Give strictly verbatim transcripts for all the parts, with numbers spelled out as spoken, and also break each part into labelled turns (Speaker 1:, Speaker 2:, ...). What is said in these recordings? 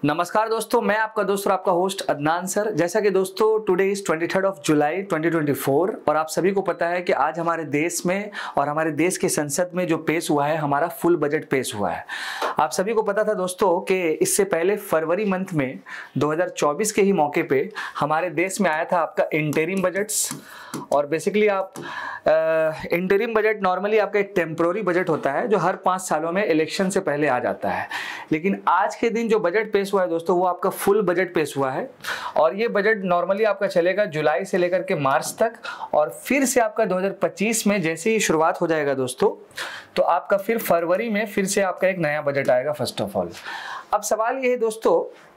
Speaker 1: नमस्कार दोस्तों, मैं आपका दोस्त और आपका होस्ट अदनान सर। जैसा कि दोस्तों today is twenty third of July twenty twenty four और आप सभी को पता है कि आज हमारे देश में और हमारे देश के संसद में जो पेश हुआ है, हमारा फुल बजट पेश हुआ है। आप सभी को पता था दोस्तों कि इससे पहले फरवरी मंथ में दो हज़ार चौबीस के ही मौके पे हमारे देश में आया था आपका इंटरिम बजट्स। और बेसिकली आप इंटरिम बजट नॉर्मली आपका एक टेम्पोररी बजट होता है जो हर पाँच सालों में इलेक्शन से पहले आ जाता है। लेकिन आज के दिन जो बजट पेश हुआ है दोस्तों, वो आपका फुल बजट पेश हुआ है। और ये बजट नॉर्मली आपका चलेगा जुलाई से लेकर के मार्च तक, और फिर से आपका दो हज़ार पच्चीस में जैसे ही शुरुआत हो जाएगा दोस्तों, तो आपका फिर फरवरी में फिर से आपका एक नया बजट आएगा फर्स्ट ऑफ ऑल। अब सवाल ये है दोस्तों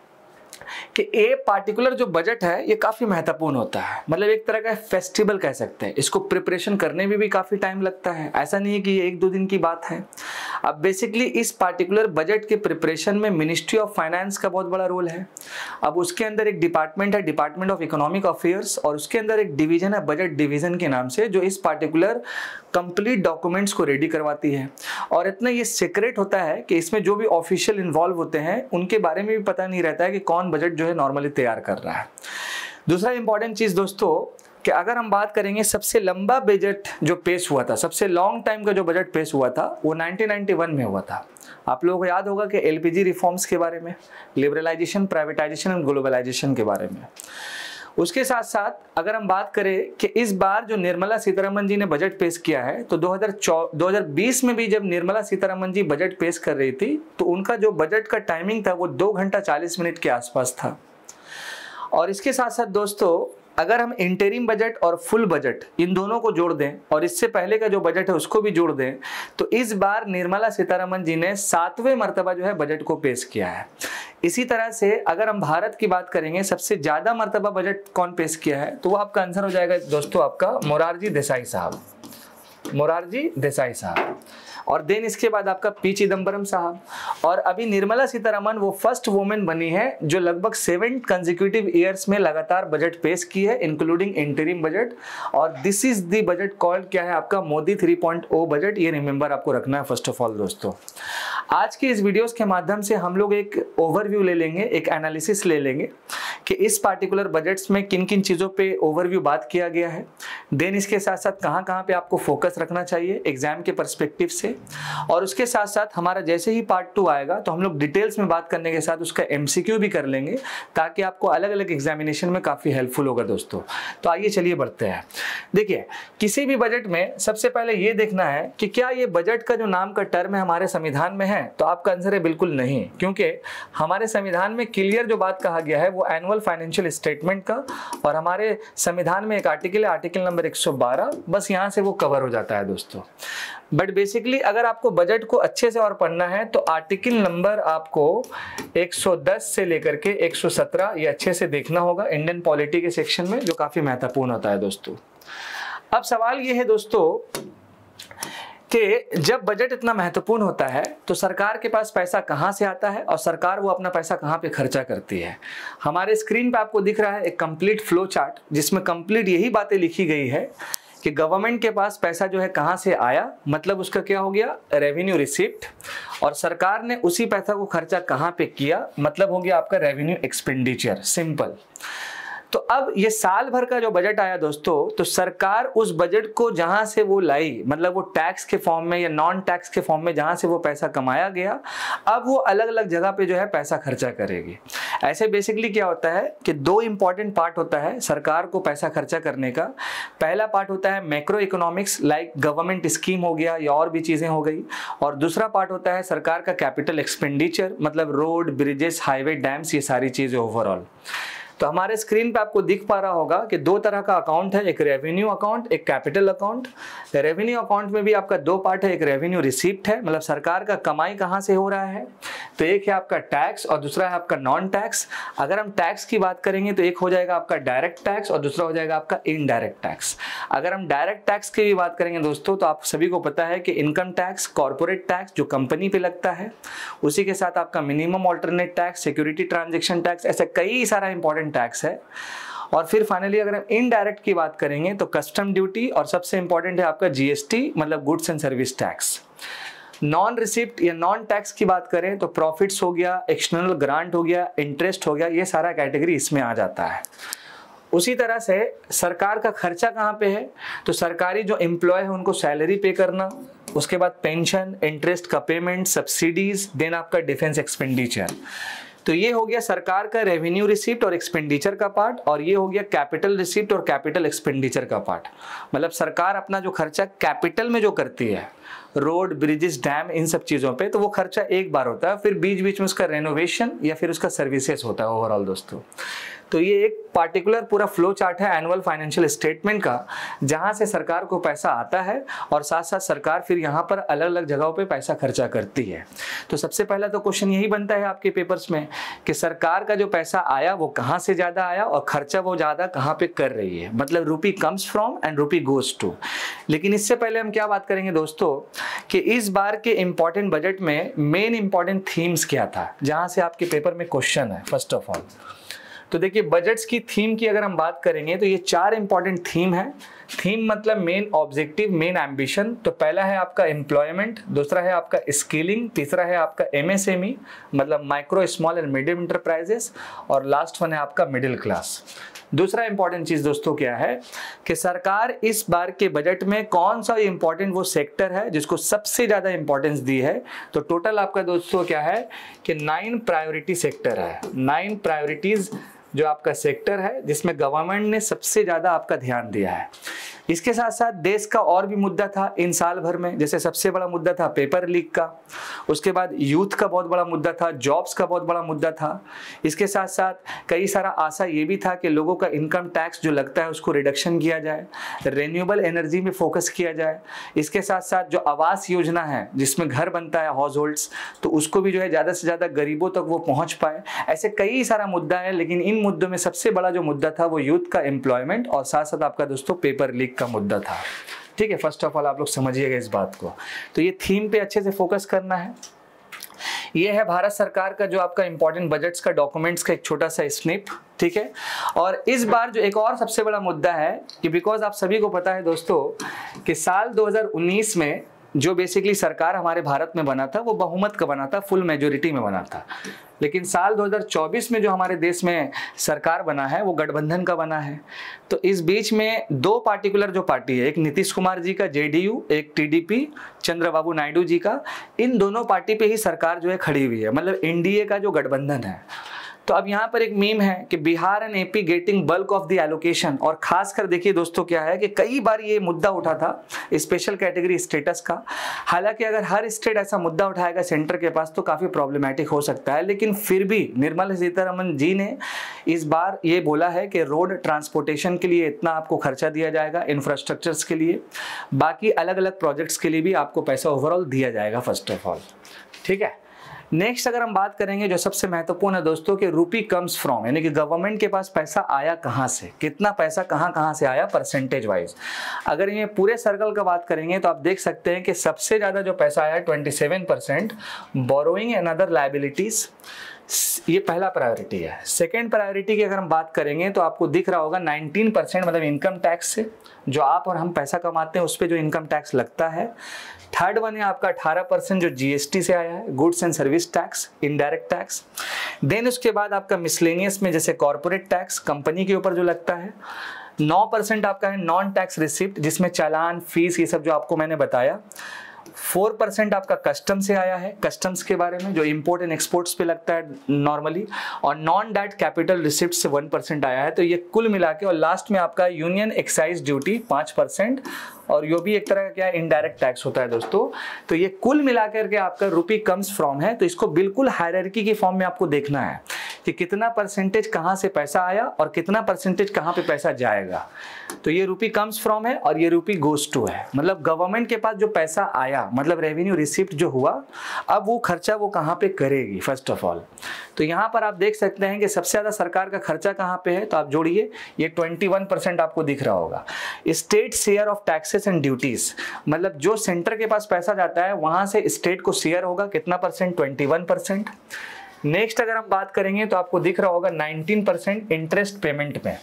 Speaker 1: कि ये पार्टिकुलर जो बजट है ये काफ़ी महत्वपूर्ण होता है, मतलब एक तरह का फेस्टिवल कह सकते हैं। इसको प्रिपरेशन करने में भी काफ़ी टाइम लगता है, ऐसा नहीं है कि ये एक दो दिन की बात है। अब बेसिकली इस पार्टिकुलर बजट के प्रिपरेशन में मिनिस्ट्री ऑफ फाइनेंस का बहुत बड़ा रोल है। अब उसके अंदर एक डिपार्टमेंट है, डिपार्टमेंट ऑफ इकोनॉमिक अफेयर्स, और उसके अंदर एक डिवीजन है बजट डिवीजन के नाम से, जो इस पार्टिकुलर कंप्लीट डॉक्यूमेंट्स को रेडी करवाती है। और इतना ये सीक्रेट होता है कि इसमें जो भी ऑफिशियल इन्वॉल्व होते हैं उनके बारे में भी पता नहीं रहता है कि कौन बजट जो है नॉर्मली तैयार कर रहा है। दूसरा इंपॉर्टेंट चीज दोस्तों कि अगर हम बात करेंगे सबसे लंबा बजट जो पेश हुआ था, सबसे लॉन्ग टाइम का जो बजट पेश हुआ था, वो नाइनटीन नाइंटी वन में हुआ था। आप लोगों को याद होगा कि एलपीजी रिफॉर्म्स के बारे में, लिबरलाइजेशन, प्राइवेटाइजेशन एंड ग्लोबलाइजेशन के बारे में। उसके साथ साथ अगर हम बात करें कि इस बार जो निर्मला सीतारमण जी ने बजट पेश किया है, तो दो हज़ार बीस में भी जब निर्मला सीतारमण जी बजट पेश कर रही थी तो उनका जो बजट का टाइमिंग था वो दो घंटा चालीस मिनट के आसपास था। और इसके साथ साथ दोस्तों अगर हम इंटरिम बजट और फुल बजट इन दोनों को जोड़ दें और इससे पहले का जो बजट है उसको भी जोड़ दें, तो इस बार निर्मला सीतारमण जी ने सातवें मर्तबा जो है बजट को पेश किया है। इसी तरह से अगर हम भारत की बात करेंगे सबसे ज्यादा मर्तबा बजट कौन पेश किया है, तो वो आपका आंसर हो जाएगा दोस्तों आपका मोरारजी देसाई साहब, मोरारजी देसाई साहब। और देन इसके बाद आपका पी चिदम्बरम साहब। और अभी निर्मला सीतारमण वो फर्स्ट वुमेन बनी है जो लगभग सेवन कंसेक्यूटिव ईयर्स में लगातार बजट पेश की है, इंक्लूडिंग इंटरिम बजट। और this is the budget called क्या है आपका Modi three point O budget. ये रिमेंबर आपको रखना है फर्स्ट ऑफ ऑल दोस्तों। आज की इस वीडियोस के माध्यम से हम लोग एक ओवरव्यू ले लेंगे, एक एनालिसिस ले लेंगे कि इस पार्टिकुलर बजट्स में किन किन चीज़ों पे ओवरव्यू बात किया गया है। देन इसके साथ साथ कहाँ कहाँ पे आपको फोकस रखना चाहिए एग्जाम के पर्सपेक्टिव से। और उसके साथ साथ हमारा जैसे ही पार्ट टू आएगा तो हम लोग डिटेल्स में बात करने के साथ उसका एमसीक्यू भी कर लेंगे, ताकि आपको अलग अलग एग्जामिनेशन में काफ़ी हेल्पफुल होगा दोस्तों। तो आइए चलिए बढ़ते हैं। देखिए, किसी भी बजट में सबसे पहले ये देखना है कि क्या ये बजट का जो नाम का टर्म है हमारे संविधान में है, तो आपका आंसर है बिल्कुल नहीं, क्योंकि हमारे संविधान में क्लियर जो बात कहा गया है वो एनुअल फाइनेंशियल स्टेटमेंट का, और हमारे संविधान में एक आर्टिकल है आर्टिकल नंबर एक सौ बारह, बस यहाँ से वो कवर हो जाता है दोस्तों। बट बेसिकली अगर आपको बजट को अच्छे से और पढ़ना है तो आर्टिकल नंबर आपको एक सौ दस से लेकर के एक सौ सत्रह ये अच्छे से देखना होगा इंडियन पॉलिटी के सेक्शन में, जो काफी महत्वपूर्ण होता है दोस्तों। अब सवाल ये है दोस्तों कि जब बजट इतना महत्वपूर्ण होता है तो सरकार के पास पैसा कहाँ से आता है और सरकार वो अपना पैसा कहाँ पे खर्चा करती है। हमारे स्क्रीन पे आपको दिख रहा है एक कंप्लीट फ्लो चार्ट, जिसमें कंप्लीट यही बातें लिखी गई है कि गवर्नमेंट के पास पैसा जो है कहाँ से आया, मतलब उसका क्या हो गया रेवेन्यू रिसिप्ट, और सरकार ने उसी पैसा को खर्चा कहाँ पे किया, मतलब हो गया आपका रेवेन्यू एक्सपेंडिचर। सिंपल। तो अब ये साल भर का जो बजट आया दोस्तों, तो सरकार उस बजट को जहां से वो लाई, मतलब वो टैक्स के फॉर्म में या नॉन टैक्स के फॉर्म में जहां से वो पैसा कमाया गया, अब वो अलग अलग जगह पे जो है पैसा खर्चा करेगी। ऐसे बेसिकली क्या होता है कि दो इंपॉर्टेंट पार्ट होता है सरकार को पैसा खर्चा करने का। पहला पार्ट होता है macro economics, like government scheme हो गया या और भी चीजें हो गई, और दूसरा पार्ट होता है सरकार का कैपिटल एक्सपेंडिचर, मतलब रोड, ब्रिजेस, हाईवे, डैम्स, ये सारी चीजें ओवरऑल। तो हमारे स्क्रीन पे आपको दिख पा रहा होगा कि दो तरह का अकाउंट है, एक रेवेन्यू अकाउंट, एक कैपिटल अकाउंट। रेवेन्यू अकाउंट में भी आपका दो पार्ट है, एक रेवेन्यू रिसीप्ट है, मतलब सरकार का कमाई कहाँ से हो रहा है, तो एक है आपका टैक्स और दूसरा है आपका नॉन टैक्स। अगर हम टैक्स की बात करेंगे तो एक हो जाएगा आपका डायरेक्ट टैक्स और दूसरा हो जाएगा आपका इनडायरेक्ट टैक्स। अगर हम डायरेक्ट टैक्स की भी बात करेंगे दोस्तों, तो आप सभी को पता है कि इनकम टैक्स, कॉर्पोरेट टैक्स जो कंपनी पे लगता है, उसी के साथ आपका minimum alternate tax, security transaction tax, ऐसे कई सारा इंपॉर्टेंट टैक्स है। और फिर फाइनली अगर हम इनडायरेक्ट की बात करेंगे तो कस्टम ड्यूटी, और सबसे इंपॉर्टेंट है आपका जीएसटी, मतलब goods and service tax. Non receipt या नॉन टैक्स की बात करें तो प्रॉफिट्स हो गया, एक्सटर्नल ग्रांट हो गया, इंटरेस्ट हो गया, ये सारा कैटेगरी इसमें आ जाता है। उसी तरह से सरकार का खर्चा कहाँ पे है, तो सरकारी जो एम्प्लॉय है उनको सैलरी पे करना, उसके बाद पेंशन, इंटरेस्ट का पेमेंट, सब्सिडीज, देन आपका डिफेंस एक्सपेंडिचर। तो ये हो गया सरकार का रेवेन्यू रिसिप्ट और एक्सपेंडिचर का पार्ट, और ये हो गया कैपिटल रिसिप्ट और कैपिटल एक्सपेंडिचर का पार्ट। मतलब सरकार अपना जो खर्चा कैपिटल में जो करती है, रोड, ब्रिजेस, डैम, इन सब चीज़ों पे, तो वो खर्चा एक बार होता है, फिर बीच बीच में उसका रेनोवेशन या फिर उसका सर्विसेज होता है ओवरऑल दोस्तों। तो ये एक पार्टिकुलर पूरा फ्लो चार्ट है एनुअल फाइनेंशियल स्टेटमेंट का, जहां से सरकार को पैसा आता है और साथ साथ सरकार फिर यहाँ पर अलग अलग जगहों पे पैसा खर्चा करती है। तो सबसे पहला तो क्वेश्चन यही बनता है आपके पेपर्स में कि सरकार का जो पैसा आया वो कहाँ से ज़्यादा आया और खर्चा वो ज़्यादा कहाँ पे कर रही है, मतलब rupee comes from and rupee goes to. लेकिन इससे पहले हम क्या बात करेंगे दोस्तों कि इस बार के इम्पॉर्टेंट बजट में मेन इंपॉर्टेंट थीम्स क्या था, जहाँ से आपके पेपर में क्वेश्चन है। फर्स्ट ऑफ ऑल तो देखिए, बजट्स की थीम की अगर हम बात करेंगे तो ये चार इंपॉर्टेंट थीम है। थीम मतलब मेन ऑब्जेक्टिव, मेन एम्बिशन। तो पहला है आपका एम्प्लॉयमेंट, दूसरा है आपका स्किलिंग, तीसरा है आपका एमएसएमई मतलब micro small and medium enterprises, और लास्ट वन है आपका मिडिल क्लास। दूसरा इंपॉर्टेंट चीज दोस्तों क्या है कि सरकार इस बार के बजट में कौन सा इंपॉर्टेंट वो सेक्टर है जिसको सबसे ज्यादा इंपॉर्टेंस दी है। तो टोटल आपका दोस्तों क्या है कि नाइन प्रायोरिटी सेक्टर है, नाइन प्रायोरिटीज जो आपका सेक्टर है जिसमें गवर्नमेंट ने सबसे ज्यादा आपका ध्यान दिया है। इसके साथ साथ देश का और भी मुद्दा था इन साल भर में, जैसे सबसे बड़ा मुद्दा था पेपर लीक का, उसके बाद यूथ का बहुत बड़ा मुद्दा था, जॉब्स का बहुत बड़ा मुद्दा था। इसके साथ साथ कई सारा आशा ये भी था कि लोगों का इनकम टैक्स जो लगता है उसको रिडक्शन किया जाए, रेन्यूएबल एनर्जी में फोकस किया जाए। इसके साथ साथ जो आवास योजना है जिसमें घर बनता है हाउस होल्ड्स, तो उसको भी जो है ज़्यादा से ज़्यादा गरीबों तक वो पहुँच पाए। ऐसे कई सारा मुद्दा है, लेकिन इन मुद्दों में सबसे बड़ा जो मुद्दा था वो यूथ का एम्प्लॉयमेंट और साथ साथ आपका दोस्तों पेपर लीक का मुद्दा था। ठीक है, फर्स्ट ऑफ ऑल आप लोग समझिएगा इस बात को। तो ये थीम पे अच्छे से फोकस करना है। ये है भारत सरकार का जो आपका इंपॉर्टेंट बजट्स का डॉक्यूमेंट्स का एक छोटा सा स्निप। ठीक है, और इस बार जो एक और सबसे बड़ा मुद्दा है कि बिकॉज आप सभी को पता है दोस्तों कि साल दो हज़ार उन्नीस में जो बेसिकली सरकार हमारे भारत में बना था वो बहुमत का बना था, फुल मेजोरिटी में बना था। लेकिन साल दो हज़ार चौबीस में जो हमारे देश में सरकार बना है वो गठबंधन का बना है। तो इस बीच में दो पार्टिकुलर जो पार्टी है, एक नीतीश कुमार जी का जेडीयू, एक टीडीपी चंद्रबाबू नायडू जी का, इन दोनों पार्टी पे ही सरकार जो है खड़ी हुई है, मतलब एनडीए का जो गठबंधन है। तो अब यहाँ पर एक मीम है कि Bihar and AP getting bulk of the allocation, और खासकर देखिए दोस्तों क्या है कि कई बार ये मुद्दा उठा था स्पेशल कैटेगरी स्टेटस का। हालांकि अगर हर स्टेट ऐसा मुद्दा उठाएगा सेंटर के पास तो काफ़ी प्रॉब्लमैटिक हो सकता है, लेकिन फिर भी निर्मला सीतारमन जी ने इस बार ये बोला है कि रोड ट्रांसपोर्टेशन के लिए इतना आपको खर्चा दिया जाएगा, इंफ्रास्ट्रक्चर्स के लिए, बाकी अलग अलग प्रोजेक्ट्स के लिए भी आपको पैसा ओवरऑल दिया जाएगा फर्स्ट ऑफ ऑल। ठीक है, नेक्स्ट अगर हम बात करेंगे जो सबसे महत्वपूर्ण है दोस्तों कि रूपी कम्स फ्रॉम, यानी कि गवर्नमेंट के पास पैसा आया कहाँ से, कितना पैसा कहाँ कहाँ से आया परसेंटेज वाइज। अगर ये पूरे सर्कल का बात करेंगे तो आप देख सकते हैं कि सबसे ज़्यादा जो पैसा आया सत्ताईस percent borrowing and other liabilities, ये पहला प्रायोरिटी है। सेकेंड प्रायोरिटी की अगर हम बात करेंगे तो आपको दिख रहा होगा नाइनटीन परसेंट मतलब इनकम टैक्स से, जो आप और हम पैसा कमाते हैं उस पर जो इनकम टैक्स लगता है। थर्ड वन है आपका अठारह परसेंट जो जीएसटी से आया है, goods and service tax, indirect tax. Then उसके बाद आपका मिसलेनियस में जैसे कॉर्पोरेट टैक्स कंपनी के ऊपर जो लगता है। नौ परसेंट आपका है नॉन टैक्स रिसिप्ट, जिसमें चालान, फीस, ये सब जो आपको मैंने बताया। फोर परसेंट आपका कस्टम से आया है, कस्टम्स के बारे में जो इंपोर्ट एंड एक्सपोर्ट्स पे लगता है नॉर्मली, और नॉन डैट कैपिटल रिसिप्ट से वन परसेंट आया है। तो ये कुल मिला के, और लास्ट में आपका यूनियन एक्साइज ड्यूटी पाँच परसेंट, और यो भी एक तरह का क्या है इनडायरेक्ट टैक्स होता है दोस्तों। तो ये कुल मिलाकर के आपका रूपी कम्स फ्रॉम है। तो इसको बिल्कुल हायरार्की के फॉर्म में आपको देखना है कि कितना परसेंटेज कहाँ से पैसा आया और कितना परसेंटेज कहाँ पे पैसा जाएगा। तो ये रूपी कम्स फ्रॉम है और ये रूपी गोज टू है, मतलब गवर्नमेंट के पास जो पैसा आया, मतलब रेवेन्यू रिसिप्ट जो हुआ, अब वो खर्चा वो कहाँ पे करेगी फर्स्ट ऑफ ऑल। तो यहाँ पर आप देख सकते हैं कि सबसे ज्यादा सरकार का खर्चा कहाँ पे है, तो आप जोड़िए, ये इक्कीस परसेंट आपको दिख रहा होगा। State share of taxes and duties, मतलब जो सेंटर के पास पैसा जाता है वहां से स्टेट को शेयर होगा, कितना परसेंट, इक्कीस परसेंट। नेक्स्ट अगर हम बात करेंगे तो आपको दिख रहा होगा नाइनटीन परसेंट इंटरेस्ट पेमेंट में,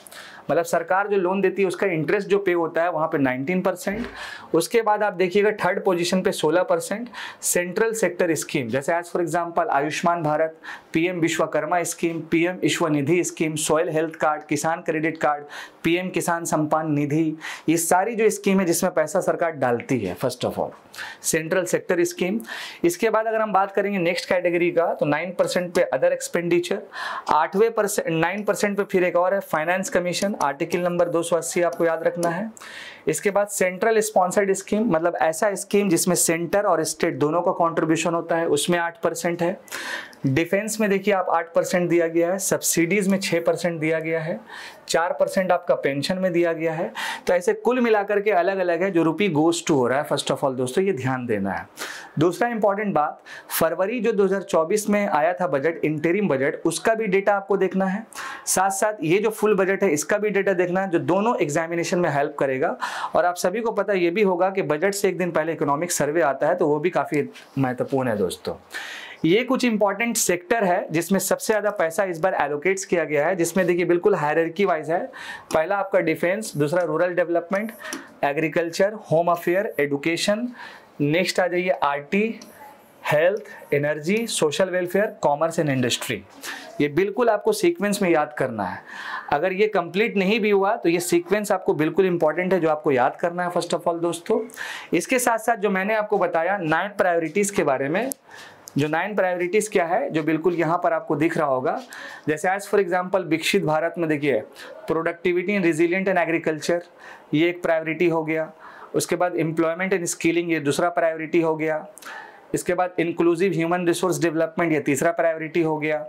Speaker 1: मतलब सरकार जो लोन देती है उसका इंटरेस्ट जो पे होता है वहाँ पे नाइनटीन परसेंट। उसके बाद आप देखिएगा थर्ड पोजीशन पे सोलह परसेंट सेंट्रल सेक्टर स्कीम, जैसे as for example Ayushman Bharat, PM Vishwakarma scheme, PM Svanidhi scheme, soil health card, Kisan credit card, PM Kisan Samman निधि, ये सारी जो स्कीम है जिसमें पैसा सरकार डालती है first of all central sector scheme. इसके बाद अगर हम बात करेंगे नेक्स्ट कैटेगरी का तो नाइन परसेंट पे अदर एक्सपेंडिचर, आठवें परसेंट नाइन परसेंट पे फिर एक और है फाइनेंस कमीशन, आर्टिकल नंबर दो सौ अस्सी आपको याद रखना है। इसके बाद सेंट्रल स्पॉन्सर्ड स्कीम, मतलब ऐसा स्कीम जिसमें सेंटर और स्टेट दोनों का कंट्रीब्यूशन होता है, उसमें आठ परसेंट है। डिफेंस में देखिए आप आठ परसेंट दिया गया है, सब्सिडीज में छह परसेंट दिया गया है, चार परसेंट आपका पेंशन में दिया गया है। तो ऐसे कुल मिलाकर के अलग अलग है जो रुपी गोज टू हो रहा है फर्स्ट ऑफ ऑल दोस्तों, ये ध्यान देना है। दूसरा इंपॉर्टेंट बात, फरवरी जो दो हज़ार चौबीस में आया था बजट, इंटरिम बजट, उसका भी डेटा आपको देखना है। साथ साथ ये जो फुल बजट है इसका भी डेटा देखना है, जो दोनों एग्जामिनेशन में हेल्प करेगा। और आप सभी को पता ये भी होगा कि बजट से एक दिन पहले इकोनॉमिक सर्वे आता है, तो वो भी काफी महत्वपूर्ण है दोस्तों। ये कुछ इंपॉर्टेंट सेक्टर है जिसमें सबसे ज्यादा पैसा इस बार एलोकेट्स किया गया है, जिसमें देखिए बिल्कुल हायरार्की वाइज है। पहला आपका डिफेंस, दूसरा rural development, agriculture, home affair, education, next आ जाइए आरटी, health, energy, social welfare, commerce and industry. ये बिल्कुल आपको सीक्वेंस में याद करना है। अगर ये कंप्लीट नहीं भी हुआ तो ये सीक्वेंस आपको बिल्कुल इंपॉर्टेंट है जो आपको याद करना है फर्स्ट ऑफ ऑल दोस्तों। इसके साथ साथ जो मैंने आपको बताया नाइन प्रायोरिटीज के बारे में, जो नाइन प्रायोरिटीज क्या है जो बिल्कुल यहाँ पर आपको दिख रहा होगा, जैसे एज फॉर एग्जांपल विकसित भारत में देखिए productivity and resilient and agriculture, ये एक प्रायोरिटी हो गया। उसके बाद एम्प्लॉयमेंट एंड स्किलिंग, ये दूसरा प्रायोरिटी हो गया। इसके बाद इंक्लूसिव ह्यूमन रिसोर्स डेवलपमेंट, ये तीसरा प्रायोरिटी हो गया।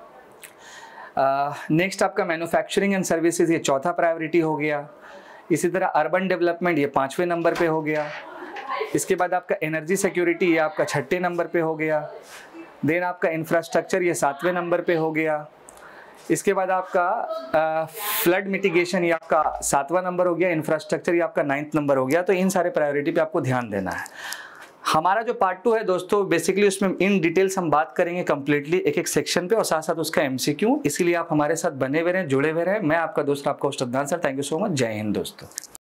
Speaker 1: नेक्स्ट uh, आपका मैन्युफैक्चरिंग एंड सर्विसेज, ये चौथा प्रायोरिटी हो गया। इसी तरह अर्बन डेवलपमेंट, ये पांचवें नंबर पे हो गया। इसके बाद आपका एनर्जी सिक्योरिटी, ये आपका छठे नंबर पे हो गया। देन आपका इंफ्रास्ट्रक्चर, ये सातवें नंबर पे हो गया। इसके बाद आपका फ्लड मिटिगेशन, ये आपका सातवां नंबर हो गया। इंफ्रास्ट्रक्चर, ये आपका नाइन्थ नंबर हो गया। तो इन सारे प्रायोरिटी पे आपको ध्यान देना है। हमारा जो पार्ट टू है दोस्तों, बेसिकली उसमें इन डिटेल्स हम बात करेंगे कंप्लीटली एक एक सेक्शन पे, और साथ साथ उसका एमसीक्यू। इसीलिए आप हमारे साथ बने हुए रहें, जुड़े हुए रहें। मैं आपका दोस्त, आपका host Adnan sir. Thank you so much. जय हिंद दोस्तों।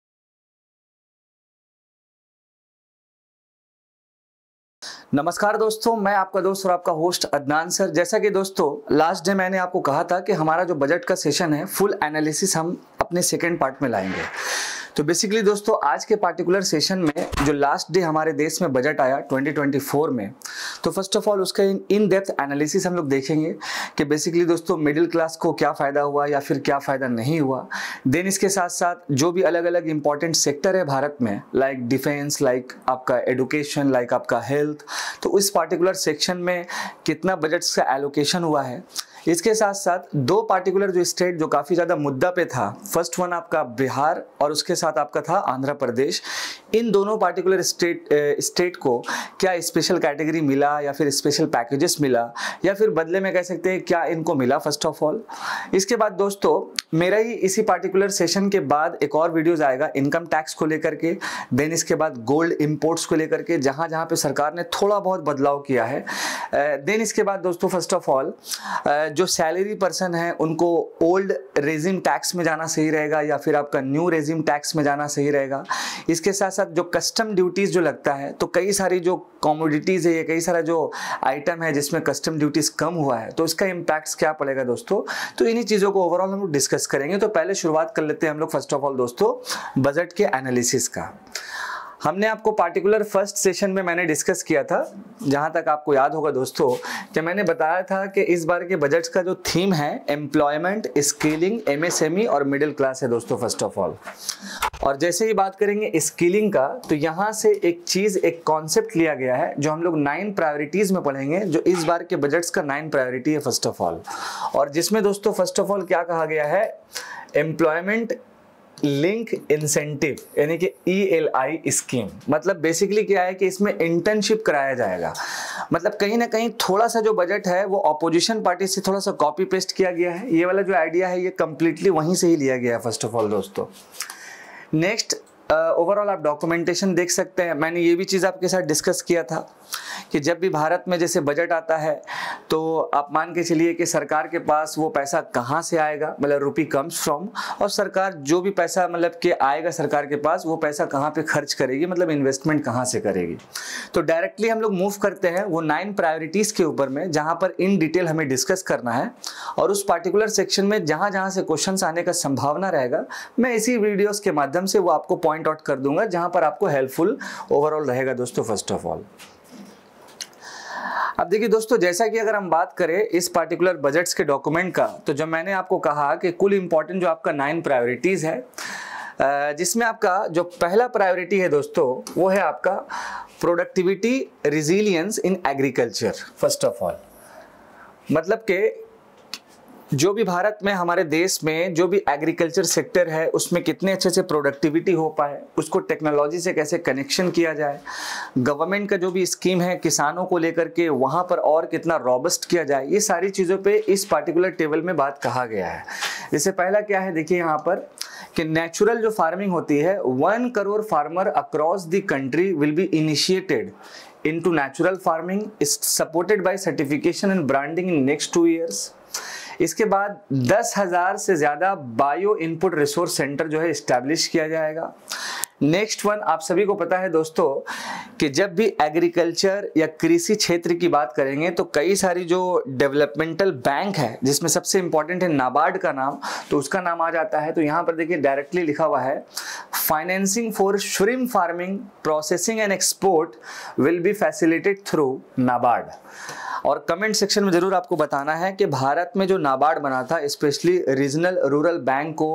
Speaker 1: नमस्कार दोस्तों, मैं आपका दोस्त और आपका होस्ट अदनान सर। जैसा कि दोस्तों लास्ट डे मैंने आपको कहा था कि हमारा जो बजट का सेशन है फुल एनालिसिस हम अपने सेकेंड पार्ट में लाएंगे। तो बेसिकली दोस्तों आज के पार्टिकुलर सेशन में जो लास्ट डे हमारे देश में बजट आया ट्वेंटी ट्वेंटी फोर में, तो फर्स्ट ऑफ ऑल उसका इन डेप्थ एनालिसिस हम लोग देखेंगे कि बेसिकली दोस्तों मिडिल क्लास को क्या फ़ायदा हुआ या फिर क्या फ़ायदा नहीं हुआ। देन इसके साथ साथ जो भी अलग अलग इंपॉर्टेंट सेक्टर है भारत में, लाइक डिफेंस, लाइक आपका एडुकेशन, लाइक आपका हेल्थ, तो उस पार्टिकुलर सेक्शन में कितना बजट का एलोकेशन हुआ है। इसके साथ साथ दो पार्टिकुलर जो स्टेट जो काफ़ी ज़्यादा मुद्दा पे था, फर्स्ट वन आपका बिहार और उसके साथ आपका था आंध्र प्रदेश। इन दोनों पार्टिकुलर स्टेट स्टेट को क्या स्पेशल कैटेगरी मिला या फिर स्पेशल पैकेजेस मिला या फिर बदले में कह सकते हैं क्या इनको मिला फर्स्ट ऑफ ऑल। इसके बाद दोस्तों मेरा ही इसी पार्टिकुलर सेशन के बाद एक और वीडियोज़ आएगा इनकम टैक्स को लेकर के। देन इसके बाद गोल्ड इम्पोर्ट्स को लेकर के, जहाँ जहाँ पे सरकार ने थोड़ा बहुत बदलाव किया है। देन इसके बाद दोस्तों फर्स्ट ऑफ ऑल जो सैलरी पर्सन है उनको ओल्ड रेजिम टैक्स में जाना सही रहेगा या फिर आपका न्यू रेजिम टैक्स में जाना सही रहेगा। इसके साथ साथ जो कस्टम ड्यूटीज़ जो लगता है, तो कई सारी जो कॉमोडिटीज़ है, ये कई सारा जो आइटम है जिसमें कस्टम ड्यूटीज़ कम हुआ है, तो इसका इम्पैक्ट क्या पड़ेगा दोस्तों। तो इन्हीं चीज़ों को ओवरऑल हम लोग डिस्कस करेंगे। तो पहले शुरुआत कर लेते हैं हम लोग फर्स्ट ऑफ ऑल दोस्तों बजट के एनालिसिस का। हमने आपको पार्टिकुलर फर्स्ट सेशन में मैंने डिस्कस किया था, जहां तक आपको याद होगा दोस्तों, कि मैंने बताया था कि इस बार के बजट का जो थीम है एम्प्लॉयमेंट, स्किलिंग, एमएसएमई और मिडिल क्लास है दोस्तों फर्स्ट ऑफ ऑल। और जैसे ही बात करेंगे स्किलिंग का, तो यहाँ से एक चीज़, एक कॉन्सेप्ट लिया गया है जो हम लोग नाइन प्रायोरिटीज़ में पढ़ेंगे, जो इस बार के बजट्स का नाइन प्रायोरिटी है फर्स्ट ऑफ ऑल। और जिसमें दोस्तों फर्स्ट ऑफ ऑल क्या कहा गया है, एम्प्लॉयमेंट लिंक इंसेंटिव यानी कि ई एल आई स्कीम। मतलब बेसिकली क्या है कि इसमें इंटर्नशिप कराया जाएगा। मतलब कहीं ना कहीं थोड़ा सा जो बजट है वो ऑपोजिशन पार्टी से थोड़ा सा कॉपी पेस्ट किया गया है। ये वाला जो आइडिया है ये कंप्लीटली वहीं से ही लिया गया है फर्स्ट ऑफ ऑल दोस्तों। नेक्स्ट ओवरऑल आप डॉक्यूमेंटेशन देख सकते हैं। मैंने ये भी चीज़ आपके साथ डिस्कस किया था कि जब भी भारत में जैसे बजट आता है तो आप मान के चलिए कि सरकार के पास वो पैसा कहाँ से आएगा, मतलब रुपी कम्स फ्रॉम, और सरकार जो भी पैसा मतलब कि आएगा सरकार के पास वो पैसा कहाँ पे खर्च करेगी, मतलब इन्वेस्टमेंट कहाँ से करेगी। तो डायरेक्टली हम लोग मूव करते हैं वो नाइन प्रायोरिटीज़ के ऊपर में, जहाँ पर इन डिटेल हमें डिस्कस करना है, और उस पार्टिकुलर सेक्शन में जहाँ जहाँ से क्वेश्चंस आने का संभावना रहेगा मैं इसी वीडियोस के माध्यम से वो आपको पॉइंट आउट कर दूंगा, जहाँ पर आपको हेल्पफुल ओवरऑल रहेगा दोस्तों। फर्स्ट ऑफ ऑल अब देखिए दोस्तों, जैसा कि अगर हम बात करें इस पार्टिकुलर बजट्स के डॉक्यूमेंट का, तो जब मैंने आपको कहा कि कुल इंपॉर्टेंट जो आपका नाइन प्रायोरिटीज़ है, जिसमें आपका जो पहला प्रायोरिटी है दोस्तों वो है आपका productivity resilience in agriculture. First of all मतलब कि जो भी भारत में हमारे देश में जो भी एग्रीकल्चर सेक्टर है उसमें कितने अच्छे से प्रोडक्टिविटी हो पाए, उसको टेक्नोलॉजी से कैसे कनेक्शन किया जाए, गवर्नमेंट का जो भी स्कीम है किसानों को लेकर के वहाँ पर और कितना रॉबस्ट किया जाए, ये सारी चीज़ों पे इस पार्टिकुलर टेबल में बात कहा गया है। जैसे पहला क्या है देखिए यहाँ पर कि नेचुरल जो फार्मिंग होती है, one crore farmer across the country will be initiated into natural farming, is supported by certification and branding in next two years. इसके बाद दस हजार से ज्यादा बायो इनपुट रिसोर्स सेंटर जो है इस्टेब्लिश किया जाएगा। नेक्स्ट वन, आप सभी को पता है दोस्तों कि जब भी एग्रीकल्चर या कृषि क्षेत्र की बात करेंगे तो कई सारी जो डेवलपमेंटल बैंक है, जिसमें सबसे इंपॉर्टेंट है नाबार्ड का नाम, तो उसका नाम आ जाता है। तो यहाँ पर देखिए डायरेक्टली लिखा हुआ है financing for shrimp farming processing and export will be facilitated through NABARD. और कमेंट सेक्शन में जरूर आपको बताना है कि भारत में जो नाबार्ड बना था स्पेशली रीजनल रूरल बैंक को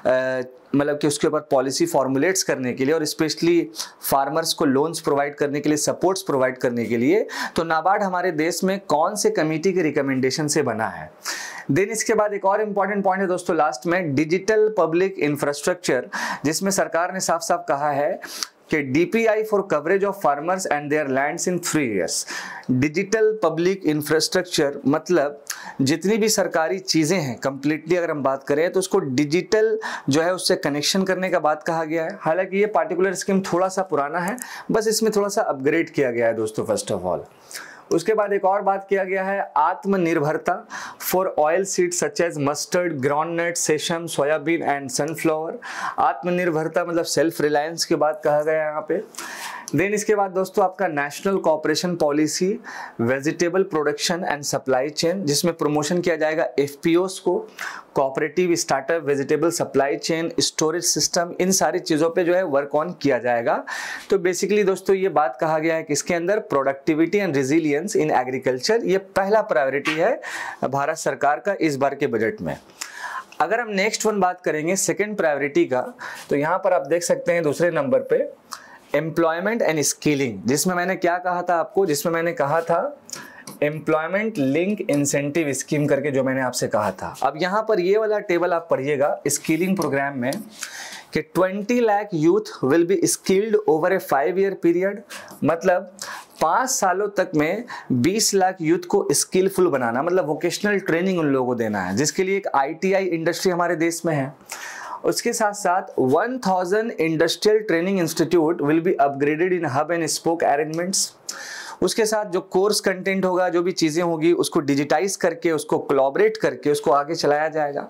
Speaker 1: मतलब कि उसके ऊपर पॉलिसी फॉर्मुलेट्स करने के लिए और स्पेशली फार्मर्स को लोन्स प्रोवाइड करने के लिए, सपोर्ट्स प्रोवाइड करने के लिए, तो नाबार्ड हमारे देश में कौन से कमेटी के रिकमेंडेशन से बना है। देन इसके बाद एक और इम्पॉर्टेंट पॉइंट है दोस्तों लास्ट में, डिजिटल पब्लिक इंफ्रास्ट्रक्चर, जिसमें सरकार ने साफ साफ कहा है कि DPI for coverage of farmers and their lands in three years. Digital public infrastructure मतलब जितनी भी सरकारी चीज़ें हैं कंप्लीटली अगर हम बात करें तो उसको डिजिटल जो है उससे कनेक्शन करने का बात कहा गया है। हालांकि ये पार्टिकुलर स्कीम थोड़ा सा पुराना है, बस इसमें थोड़ा सा अपग्रेड किया गया है दोस्तों फर्स्ट ऑफ ऑल। उसके बाद एक और बात किया गया है आत्मनिर्भरता for oil seed such as mustard, groundnut, sesame, soyabean and sunflower. आत्मनिर्भरता मतलब सेल्फ रिलायंस की बात कहा गया है यहाँ पे। देन इसके बाद दोस्तों आपका national cooperation policy, vegetable production and supply chain, जिसमें प्रमोशन किया जाएगा एफपीओस को, cooperative startup, vegetable supply chain, storage system, इन सारी चीज़ों पे जो है वर्क ऑन किया जाएगा। तो बेसिकली दोस्तों ये बात कहा गया है कि इसके अंदर productivity and resilience in agriculture, ये पहला प्रायोरिटी है भारत सरकार का इस बार के बजट में। अगर हम नेक्स्ट वन बात करेंगे सेकेंड प्रायोरिटी का, तो यहाँ पर आप देख सकते हैं दूसरे नंबर पे एम्प्लॉयमेंट एंड स्किलिंग, जिसमें मैंने क्या कहा था आपको, जिसमें मैंने कहा था एम्प्लॉयमेंट लिंक इंसेंटिव स्कीम करके जो मैंने आपसे कहा था। अब यहाँ पर ये वाला टेबल आप पढ़िएगा स्किलिंग प्रोग्राम में कि twenty lakh youth will be skilled over a five year period, मतलब पाँच सालों तक में बीस लाख यूथ को स्किलफुल बनाना, मतलब वोकेशनल ट्रेनिंग उन लोगों को देना है, जिसके लिए एक आईटीआई इंडस्ट्री हमारे देश में है। उसके साथ साथ one thousand industrial training institute will be upgraded in hub and spoke arrangements. उसके साथ जो कोर्स कंटेंट होगा, जो भी चीज़ें होगी, उसको डिजिटाइज करके, उसको कोलैबोरेट करके उसको आगे चलाया जाएगा।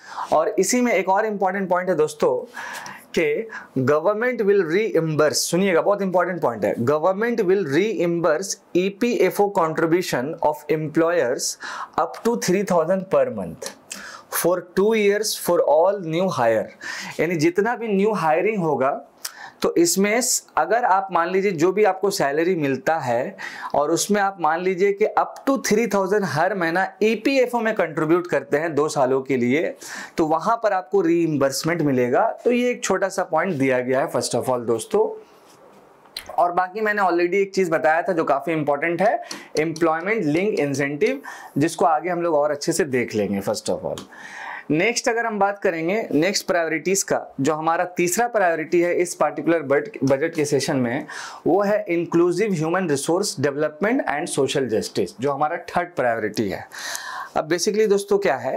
Speaker 1: और इसी में एक और इम्पॉर्टेंट पॉइंट है दोस्तों कि गवर्नमेंट विल रीइम्बर्स, सुनिएगा बहुत इंपॉर्टेंट पॉइंट है, government will reimburse EPFO contribution of employers up to three thousand per month for two years for all new hire. यानी जितना भी न्यू हायरिंग होगा तो इसमें अगर आप मान लीजिए जो भी आपको सैलरी मिलता है और उसमें आप मान लीजिए कि अप टू थ्री थाउजेंड हर महीना ईपीएफओ में कंट्रीब्यूट करते हैं दो सालों के लिए, तो वहां पर आपको रीइंबर्समेंट मिलेगा। तो ये एक छोटा सा पॉइंट दिया गया है फर्स्ट ऑफ ऑल दोस्तों। और बाकी मैंने ऑलरेडी एक चीज बताया था जो काफी इंपॉर्टेंट है, एम्प्लॉयमेंट लिंक इंसेंटिव, जिसको आगे हम लोग और अच्छे से देख लेंगे फर्स्ट ऑफ ऑल। नेक्स्ट अगर हम बात करेंगे नेक्स्ट प्रायोरिटीज का, जो हमारा तीसरा प्रायोरिटी है इस पार्टिकुलर बजट के सेशन में, वो है inclusive human resource development and social justice, जो हमारा थर्ड प्रायोरिटी है। अब बेसिकली दोस्तों क्या है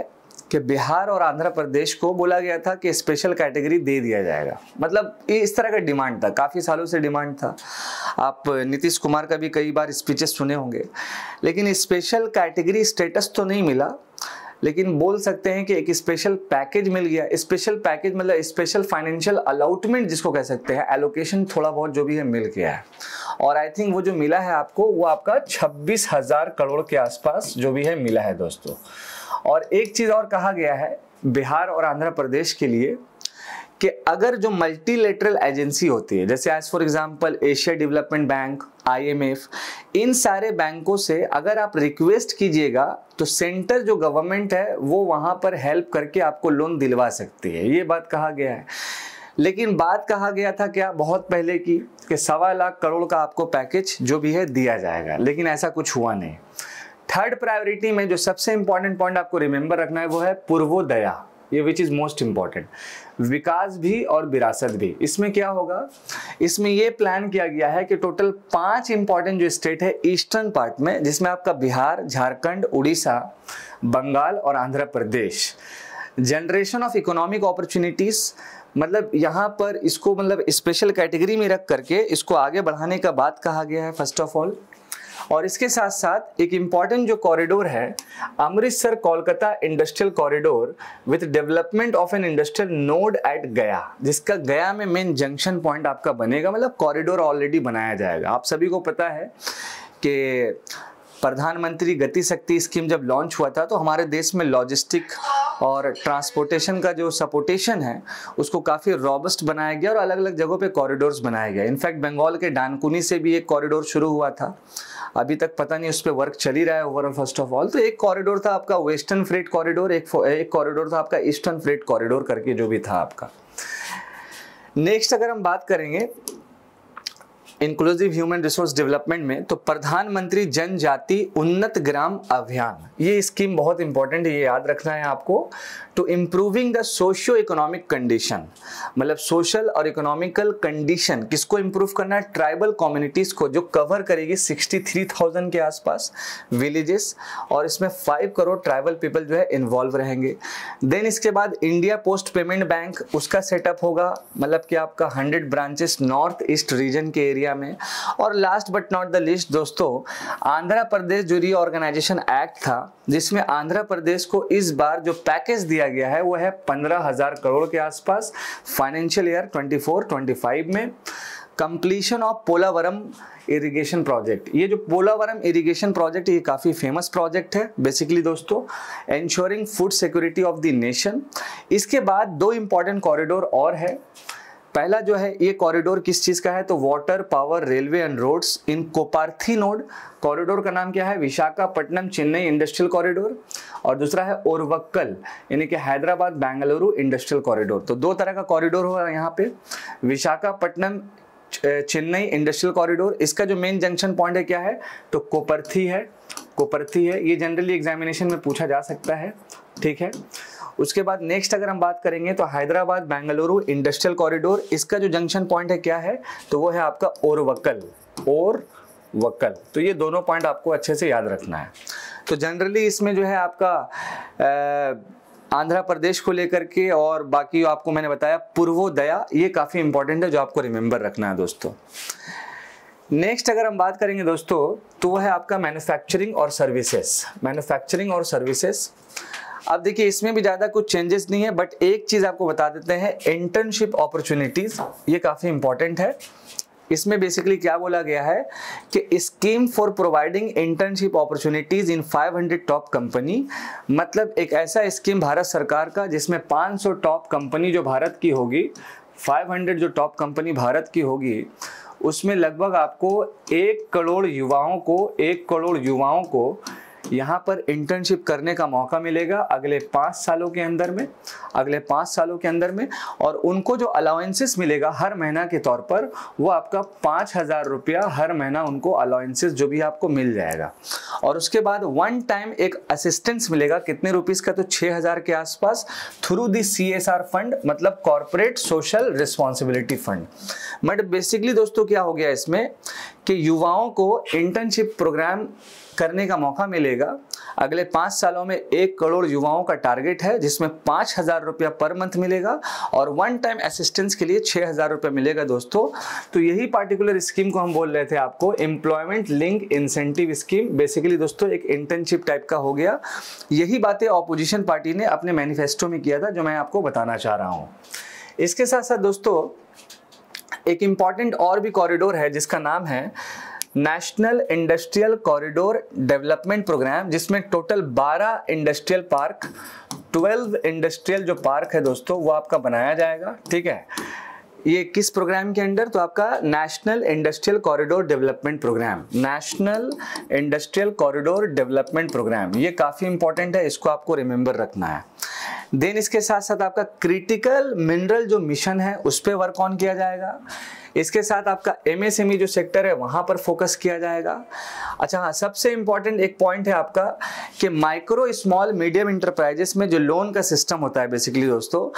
Speaker 1: कि बिहार और आंध्र प्रदेश को बोला गया था कि स्पेशल कैटेगरी दे दिया जाएगा। मतलब ये इस तरह का डिमांड था, काफ़ी सालों से डिमांड था। आप नीतीश कुमार का भी कई बार स्पीचेस सुने होंगे, लेकिन स्पेशल कैटेगरी स्टेटस तो नहीं मिला, लेकिन बोल सकते हैं कि एक स्पेशल पैकेज मिल गया। स्पेशल पैकेज मतलब स्पेशल फाइनेंशियल अलॉटमेंट जिसको कह सकते हैं, एलोकेशन थोड़ा बहुत जो भी है मिल गया है। और आई थिंक वो जो मिला है आपको वो आपका छब्बीस हजार करोड़ के आसपास जो भी है मिला है दोस्तों। और एक चीज़ और कहा गया है बिहार और आंध्र प्रदेश के लिए कि अगर जो मल्टीलेटरल एजेंसी होती है, जैसे as for example Asia development bank, I M F, इन सारे बैंकों से अगर आप रिक्वेस्ट कीजिएगा तो सेंटर जो गवर्नमेंट है वो वहां पर हेल्प करके आपको लोन दिलवा सकती है, ये बात कहा गया है। लेकिन बात कहा गया था क्या बहुत पहले की कि सवा लाख करोड़ का आपको पैकेज जो भी है दिया जाएगा, लेकिन ऐसा कुछ हुआ नहीं। थर्ड प्रायोरिटी में जो सबसे इंपॉर्टेंट पॉइंट आपको रिमेंबर रखना है वो है पूर्वोदया, ये विच इज मोस्ट इंपॉर्टेंट, विकास भी और विरासत भी। इसमें क्या होगा, इसमें ये प्लान किया गया है कि टोटल पांच इंपॉर्टेंट जो स्टेट है ईस्टर्न पार्ट में, जिसमें आपका बिहार, झारखंड, उड़ीसा, बंगाल और Andhra Pradesh, generation of economic opportunities, मतलब यहाँ पर इसको मतलब स्पेशल कैटेगरी में रख करके इसको आगे बढ़ाने का बात कहा गया है फर्स्ट ऑफ ऑल। और इसके साथ साथ एक इम्पॉर्टेंट जो कॉरिडोर है Amritsar Kolkata industrial corridor with development of an industrial node at Gaya, जिसका गया में मेन जंक्शन पॉइंट आपका बनेगा, मतलब कॉरिडोर ऑलरेडी बनाया जाएगा। आप सभी को पता है कि प्रधानमंत्री गति शक्ति स्कीम जब लॉन्च हुआ था तो हमारे देश में लॉजिस्टिक और ट्रांसपोर्टेशन का जो सपोर्टेशन है उसको काफ़ी रॉबस्ट बनाया गया और अलग अलग जगहों पे कॉरिडोर्स बनाया गया। इनफैक्ट बंगाल के डानकुनी से भी एक कॉरिडोर शुरू हुआ था, अभी तक पता नहीं उस पर वर्क चल ही रहा है ओवरऑल फर्स्ट ऑफ ऑल। तो एक कॉरिडोर था आपका वेस्टर्न फ्रेट कॉरिडोर, एक एक कॉरिडोर था आपका ईस्टर्न फ्रेट कॉरिडोर करके जो भी था आपका। नेक्स्ट अगर हम बात करेंगे इंक्लूसिव ह्यूमन रिसोर्स डेवलपमेंट में, तो प्रधानमंत्री जनजाति उन्नत ग्राम अभियान, ये स्कीम बहुत इंपॉर्टेंट है, ये याद रखना है आपको। To improving the socio economic condition, मतलब सोशल और इकोनॉमिकल कंडीशन किसको इम्प्रूव करना है, ट्राइबल कम्युनिटीज को, जो कवर करेगी सिक्सटी थ्री थाउजेंड के आसपास विलेजेस, और इसमें फाइव करोड़ ट्राइबल पीपल जो है इन्वॉल्व रहेंगे। देन इसके बाद इंडिया पोस्ट पेमेंट बैंक, उसका सेटअप होगा, मतलब कि आपका hundred branches north east region के एरिया में। और last but not the least दोस्तों, आंध्र प्रदेश जो रीऑर्गेनाइजेशन एक्ट था, जिसमें आंध्र प्रदेश को इस बार जो पैकेज दिया गया है वो है पंद्रह हजार करोड़ के आसपास financial year twenty four twenty five में। Completion of Polavaram irrigation project, ये जो पोलावरम इरिगेशन प्रोजेक्ट ये काफ़ी फेमस प्रोजेक्ट है बेसिकली दोस्तों, ensuring food security of the nation. इसके बाद दो इंपॉर्टेंट कॉरिडोर और है। पहला जो है ये कॉरिडोर किस चीज़ का है, तो water, power, railway and roads in Koparthi node. Corridor का नाम क्या है, विशाखापट्टनम चेन्नई इंडस्ट्रियल कॉरिडोर। और दूसरा है ओरवक्कल, यानी कि हैदराबाद बेंगलुरु इंडस्ट्रियल कॉरिडोर। तो दो तरह का कॉरिडोर हो रहा है यहाँ पे, विशाखापट्टनम चेन्नई इंडस्ट्रियल कॉरिडोर। इसका जो मेन जंक्शन पॉइंट है क्या है, तो कोपरथी है, कोपरथी है। ये जनरली एग्जामिनेशन में पूछा जा सकता है, ठीक है। उसके बाद नेक्स्ट अगर हम बात करेंगे तो हैदराबाद बेंगलुरु इंडस्ट्रियल कॉरिडोर, इसका जो जंक्शन पॉइंट है क्या है, तो वो है आपका ओरवक्कल, ओरवक्कल। तो ये दोनों पॉइंट आपको अच्छे से याद रखना है। तो जनरली इसमें जो है आपका आंध्र प्रदेश को लेकर के और बाकी आपको मैंने बताया पूर्वोदया, ये काफ़ी इंपॉर्टेंट है जो आपको रिमेंबर रखना है दोस्तों। नेक्स्ट अगर हम बात करेंगे दोस्तों तो वो है आपका मैन्युफैक्चरिंग और सर्विसेज, मैन्युफैक्चरिंग और सर्विसेज। अब देखिए इसमें भी ज़्यादा कुछ चेंजेस नहीं है, बट एक चीज़ आपको बता देते हैं, इंटर्नशिप अपॉर्चुनिटीज़, ये काफ़ी इंपॉर्टेंट है। इसमें बेसिकली क्या बोला गया है कि scheme for providing internship opportunities in five hundred top company, मतलब एक ऐसा स्कीम भारत सरकार का जिसमें पाँच सौ टॉप कंपनी जो भारत की होगी, पाँच सौ जो टॉप कंपनी भारत की होगी, उसमें लगभग आपको एक करोड़ युवाओं को एक करोड़ युवाओं को यहाँ पर इंटर्नशिप करने का मौका मिलेगा अगले पाँच सालों के अंदर में, अगले पाँच सालों के अंदर में। और उनको जो अलाउंसेस मिलेगा हर महीना के तौर पर, वो आपका पाँच हज़ार रुपया हर महीना उनको अलाउंसेस जो भी आपको मिल जाएगा। और उसके बाद वन टाइम एक असिस्टेंस मिलेगा, कितने रुपीज़ का, तो छः हज़ार के आसपास, through the C S R fund, मतलब corporate social responsibility fund. But basically दोस्तों क्या हो गया इसमें कि युवाओं को इंटर्नशिप प्रोग्राम करने का मौका मिलेगा अगले पाँच सालों में एक करोड़ युवाओं का टारगेट है, जिसमें पाँच हज़ार रुपया पर मंथ मिलेगा और वन टाइम असिस्टेंस के लिए छः हज़ार रुपया मिलेगा दोस्तों। तो यही पार्टिकुलर स्कीम को हम बोल रहे थे आपको employment link incentive scheme. Basically दोस्तों एक इंटर्नशिप टाइप का हो गया। यही बातें ऑपोजिशन पार्टी ने अपने मैनिफेस्टो में किया था, जो मैं आपको बताना चाह रहा हूँ। इसके साथ साथ दोस्तों एक इम्पॉर्टेंट और भी कॉरिडोर है जिसका नाम है national industrial corridor development programme, जिसमें टोटल बारह इंडस्ट्रियल पार्क, बारह इंडस्ट्रियल जो पार्क है दोस्तों वो आपका बनाया जाएगा। ठीक है, ये किस प्रोग्राम के अंडर? तो आपका national industrial corridor development programme, national industrial corridor development programme, ये काफ़ी इंपॉर्टेंट है, इसको आपको रिमेंबर रखना है। देन इसके साथ साथ आपका क्रिटिकल मिनरल जो मिशन है उस पर वर्क ऑन किया जाएगा। इसके साथ आपका एमएसएमई जो सेक्टर है वहां पर फोकस किया जाएगा। अच्छा हाँ, सबसे इंपॉर्टेंट एक पॉइंट है आपका कि माइक्रो स्मॉल मीडियम इंटरप्राइजेस में जो लोन का सिस्टम होता है बेसिकली दोस्तों,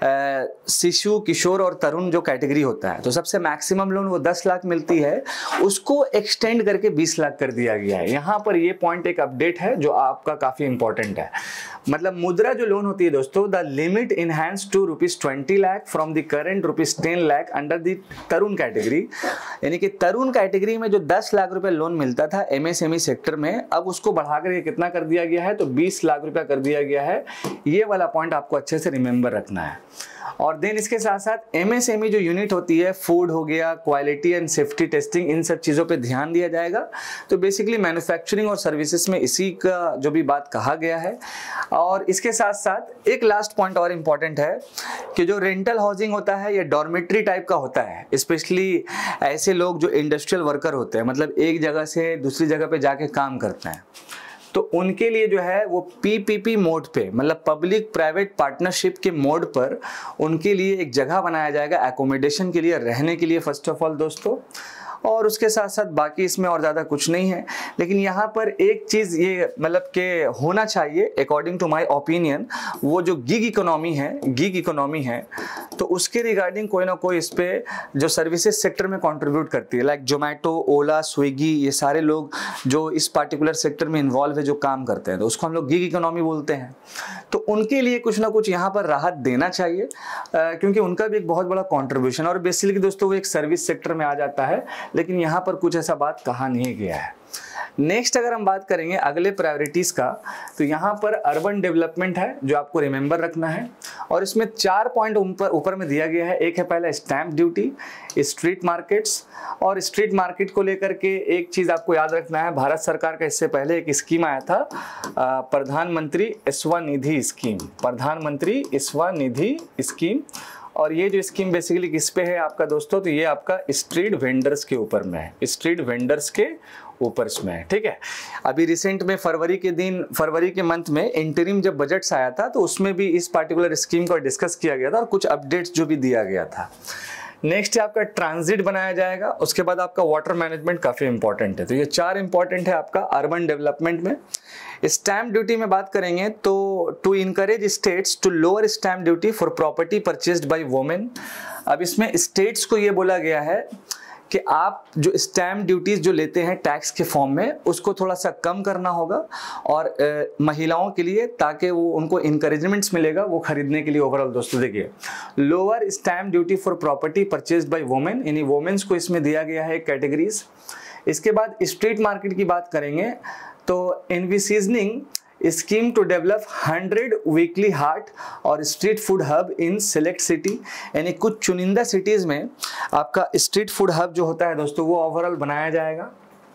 Speaker 1: शिशु किशोर और तरुण जो कैटेगरी होता है, तो सबसे मैक्सिमम लोन वो दस लाख मिलती है, उसको एक्सटेंड करके बीस लाख कर दिया गया है। यहाँ पर ये पॉइंट एक अपडेट है जो आपका काफी इंपॉर्टेंट है। मतलब मुद्रा जो लोन होती है दोस्तों, the limit enhance to rupees twenty lakh from the current rupees ten lakh under the Tarun category. यानी कि तरुण कैटेगरी में जो दस लाख रुपए लोन मिलता था एमएसएमई सेक्टर में, अब उसको बढ़ाकर के कितना कर दिया गया है? तो बीस लाख रुपया कर दिया गया है। ये वाला पॉइंट आपको अच्छे से रिमेंबर रखना है। और देन इसके साथ साथ एमएसएमई जो यूनिट होती है, फूड हो गया, क्वालिटी एंड सेफ्टी टेस्टिंग, इन सब चीज़ों पे ध्यान दिया जाएगा। तो बेसिकली मैन्युफैक्चरिंग और सर्विसेज में इसी का जो भी बात कहा गया है। और इसके साथ साथ एक लास्ट पॉइंट और इम्पॉर्टेंट है कि जो रेंटल हाउसिंग होता है ये डॉर्मेट्री टाइप का होता है, स्पेशली ऐसे लोग जो इंडस्ट्रियल वर्कर होते हैं, मतलब एक जगह से दूसरी जगह पे जाके काम करते हैं, तो उनके लिए जो है वो पीपीपी मोड पे, मतलब पब्लिक प्राइवेट पार्टनरशिप के मोड पर उनके लिए एक जगह बनाया जाएगा एकोमोडेशन के लिए, रहने के लिए फर्स्ट ऑफ ऑल दोस्तों। और उसके साथ साथ बाकी इसमें और ज़्यादा कुछ नहीं है। लेकिन यहाँ पर एक चीज़ ये मतलब कि होना चाहिए अकॉर्डिंग टू माय ओपिनियन, वो जो गिग इकोनॉमी है, गिग इकोनॉमी है, तो उसके रिगार्डिंग कोई ना कोई इस पर जो सर्विसेज सेक्टर में कंट्रीब्यूट करती है, लाइक जोमेटो, ओला, स्विगी, ये सारे लोग जो इस पार्टिकुलर सेक्टर में इन्वॉल्व है, जो काम करते हैं, तो उसको हम लोग गिग इकोनॉमी बोलते हैं। तो उनके लिए कुछ ना कुछ यहाँ पर राहत देना चाहिए, क्योंकि उनका भी एक बहुत बड़ा कॉन्ट्रीब्यूशन, और बेसिकली दोस्तों वो एक सर्विस सेक्टर में आ जाता है, लेकिन यहाँ पर कुछ ऐसा बात कहा नहीं गया है। नेक्स्ट अगर हम बात करेंगे अगले प्रायोरिटीज का, तो यहाँ पर अर्बन डेवलपमेंट है जो आपको रिमेंबर रखना है, और इसमें चार पॉइंट ऊपर ऊपर में दिया गया है। एक है पहला स्टैंप ड्यूटी, स्ट्रीट मार्केट्स, और स्ट्रीट मार्केट को लेकर के एक चीज आपको याद रखना है, भारत सरकार का इससे पहले एक स्कीम आया था, प्रधानमंत्री स्वनिधि स्कीम, प्रधानमंत्री स्वनिधि स्कीम। और ये जो स्कीम बेसिकली किस पे है आपका दोस्तों, तो ये आपका स्ट्रीट वेंडर्स के ऊपर में है, स्ट्रीट वेंडर्स के ऊपर में है। ठीक है, अभी रिसेंट में फरवरी के दिन, फरवरी के मंथ में इंटरिम जब बजट्स आया था, तो उसमें भी इस पार्टिकुलर स्कीम को डिस्कस किया गया था और कुछ अपडेट्स जो भी दिया गया था। नेक्स्ट है आपका ट्रांजिट बनाया जाएगा, उसके बाद आपका वाटर मैनेजमेंट काफी इंपॉर्टेंट है। तो ये चार इंपॉर्टेंट है आपका अर्बन डेवलपमेंट में। स्टैंप ड्यूटी में बात करेंगे तो to encourage states to lower stamp duty for property purchased by women. अब इसमें स्टेट्स को ये बोला गया है कि आप जो स्टैम्प ड्यूटीज जो लेते हैं टैक्स के फॉर्म में, उसको थोड़ा सा कम करना होगा, और ए, महिलाओं के लिए, ताकि वो उनको इंकरेजमेंट्स मिलेगा वो खरीदने के लिए। ओवरऑल दोस्तों देखिए, lower stamp duty for property purchased by women, यानी वुमेन्स को इसमें दिया गया है कैटेगरीज। इसके बाद स्ट्रीट मार्केट की बात करेंगे तो envisioning scheme to develop hundred weekly haat और street food hub in select city, यानी कुछ चुनिंदा सिटीज में आपका स्ट्रीट फूड हब जो होता है दोस्तों वो ओवरऑल बनाया जाएगा।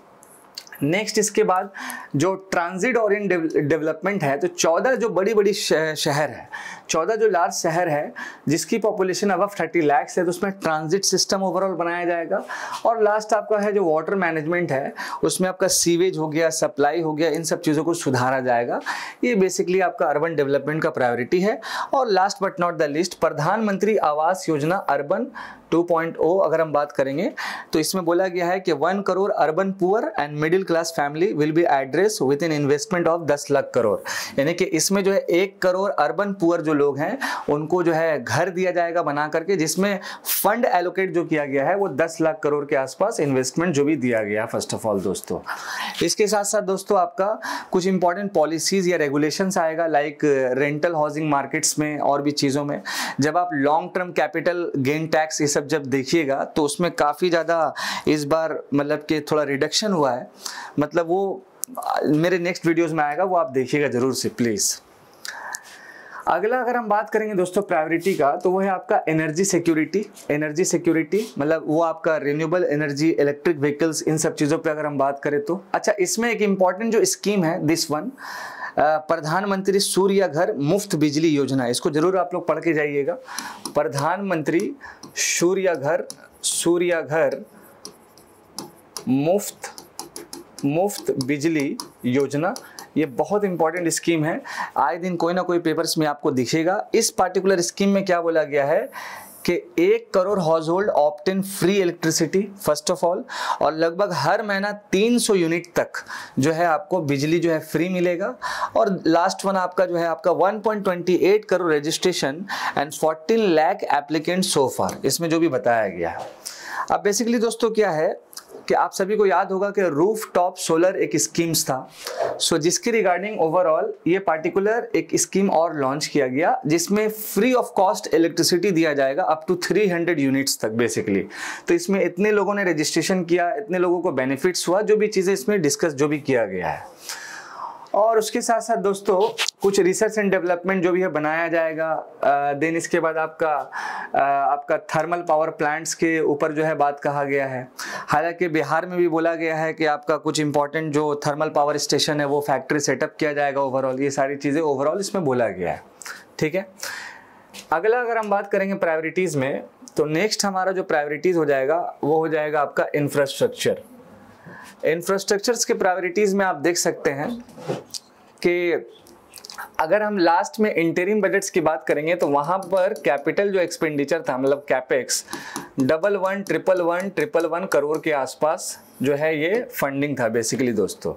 Speaker 1: नेक्स्ट इसके बाद जो ट्रांजिट ओरिएंट डेवलपमेंट है, तो चौदह जो बड़ी बड़ी शहर है, चौदह जो लार्ज शहर है जिसकी पॉपुलेशन अब थर्टी लैक्स है, तो उसमें ट्रांजिट सिस्टम ओवरऑल बनाया जाएगा। और लास्ट आपका है जो वाटर मैनेजमेंट है, उसमें आपका सीवेज हो गया, सप्लाई हो गया, इन सब चीज़ों को सुधारा जाएगा। ये बेसिकली आपका अर्बन डेवलपमेंट का प्रायोरिटी है। और last but not the least, Pradhan Mantri Awas योजना अर्बन टू पॉइंट ओ अगर हम बात करेंगे तो इसमें बोला गया है कि one crore urban poor and middle class family will be address with in investment of दस लाख करोड़। यानी कि इसमें जो है एक करोड़ अर्बन पुअर जो लोग हैं उनको जो है घर दिया जाएगा बना करके, जिसमें फंड एलोकेट जो किया गया है वो दस लाख करोड़ के आसपास इन्वेस्टमेंट जो भी दिया गया फर्स्ट ऑफ ऑल दोस्तों। इसके साथ साथ दोस्तों आपका कुछ इंपॉर्टेंट पॉलिसीज या रेगुलेशंस आएगा लाइक रेंटल हाउसिंग मार्केट्स में और भी चीज़ों में। जब आप long term capital gain tax ये सब जब देखिएगा तो उसमें काफ़ी ज़्यादा इस बार मतलब कि थोड़ा रिडक्शन हुआ है, मतलब वो मेरे नेक्स्ट वीडियोस में आएगा, वो आप देखिएगा जरूर से प्लीज़। अगला अगर हम बात करेंगे दोस्तों प्रायोरिटी का, तो वो है आपका एनर्जी सिक्योरिटी। एनर्जी सिक्योरिटी मतलब वो आपका रिन्यूएबल एनर्जी, इलेक्ट्रिक व्हीकल्स, इन सब चीज़ों पे अगर हम बात करें तो अच्छा, इसमें एक इम्पॉर्टेंट जो स्कीम है दिस वन, प्रधानमंत्री सूर्य घर मुफ्त बिजली योजना, इसको जरूर आप लोग पढ़ के जाइएगा। प्रधानमंत्री सूर्य घर सूर्य घर मुफ्त मुफ्त बिजली योजना, ये बहुत इंपॉर्टेंट स्कीम है। आए दिन कोई ना कोई पेपर्स में आपको दिखेगा। इस पार्टिकुलर स्कीम में क्या बोला गया है कि एक crore household obtain free electricity first of all, और लगभग हर महीना तीन सौ यूनिट तक जो है आपको बिजली जो है फ्री मिलेगा। और लास्ट वन आपका जो है आपका one point two eight crore registration and fourteen lakh applicant so far, इसमें जो भी बताया गया है। अब बेसिकली दोस्तों क्या है कि आप सभी को याद होगा कि रूफ टॉप सोलर एक स्कीम्स था, सो so, जिसके रिगार्डिंग ओवरऑल ये पार्टिकुलर एक स्कीम और लॉन्च किया गया जिसमें फ्री ऑफ कॉस्ट इलेक्ट्रिसिटी दिया जाएगा अप टू तीन सौ यूनिट्स तक बेसिकली। तो इसमें इतने लोगों ने रजिस्ट्रेशन किया, इतने लोगों को बेनिफिट्स हुआ, जो भी चीज़ें इसमें डिस्कस जो भी किया गया है। और उसके साथ साथ दोस्तों कुछ रिसर्च एंड डेवलपमेंट जो भी है बनाया जाएगा। देन इसके बाद आपका आ, आपका थर्मल पावर प्लांट्स के ऊपर जो है बात कहा गया है। हालांकि बिहार में भी बोला गया है कि आपका कुछ इंपॉर्टेंट जो थर्मल पावर स्टेशन है वो फैक्ट्री सेटअप किया जाएगा ओवरऑल, ये सारी चीज़ें ओवरऑल इसमें बोला गया है। ठीक है, अगला अगर हम बात करेंगे प्रायोरिटीज़ में, तो नेक्स्ट हमारा जो प्रायोरिटीज़ हो जाएगा वो हो जाएगा आपका इंफ्रास्ट्रक्चर। इंफ्रास्ट्रक्चर्स के प्रायोरिटीज़ में आप देख सकते हैं कि अगर हम लास्ट में इंटरिम बजट्स की बात करेंगे तो वहाँ पर कैपिटल जो एक्सपेंडिचर था, मतलब capex, double one triple one triple one crore के आसपास जो है ये फंडिंग था बेसिकली दोस्तों।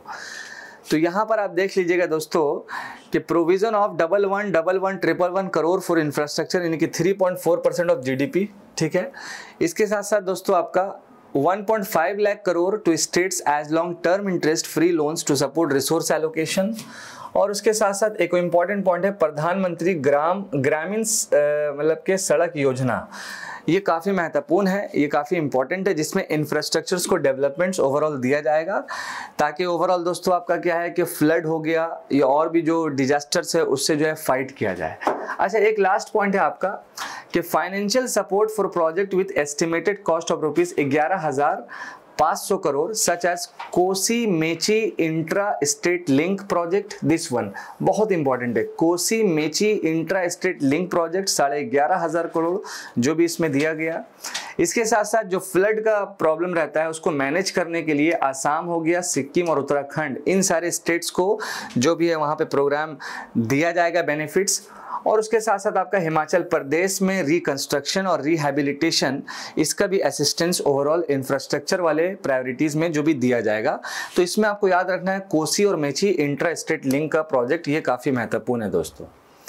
Speaker 1: तो यहाँ पर आप देख लीजिएगा दोस्तों कि provision of double one double one triple one crore for infrastructure यानी कि three point four percent of GDP. ठीक है, इसके साथ साथ दोस्तों आपका one point five lakh crore to states as long term interest free loans to support resource allocation. और उसके साथ साथ एक इम्पॉर्टेंट पॉइंट है प्रधानमंत्री ग्राम ग्रामीण मतलब के सड़क योजना, ये काफ़ी महत्वपूर्ण है, ये काफ़ी इंपॉर्टेंट है, जिसमें इंफ्रास्ट्रक्चर्स को डेवलपमेंट्स ओवरऑल दिया जाएगा ताकि ओवरऑल दोस्तों आपका क्या है कि फ्लड हो गया या और भी जो डिजास्टर्स है उससे जो है फाइट किया जाए। अच्छा, एक लास्ट पॉइंट है आपका कि financial support for project with estimated cost of rupees ग्यारह हजार पाँच सौ crore such as Kosi Mechi intra state link project. This one बहुत इंपॉर्टेंट है, Kosi Mechi intra state link project साढ़े ग्यारह हजार करोड़ जो भी इसमें दिया गया। इसके साथ साथ जो फ्लड का प्रॉब्लम रहता है उसको मैनेज करने के लिए आसाम हो गया, सिक्किम और उत्तराखंड, इन सारे स्टेट्स को जो भी है वहाँ पे प्रोग्राम दिया जाएगा बेनिफिट्स। और उसके साथ साथ आपका हिमाचल प्रदेश में रिकंस्ट्रक्शन और रिहैबिलिटेशन, इसका भी असिस्टेंस ओवरऑल इंफ्रास्ट्रक्चर वाले प्रायोरिटीज में जो भी दिया जाएगा। तो इसमें आपको याद रखना है कोसी और मेची इंट्रा स्टेट लिंक का प्रोजेक्ट, ये काफ़ी महत्वपूर्ण है दोस्तों।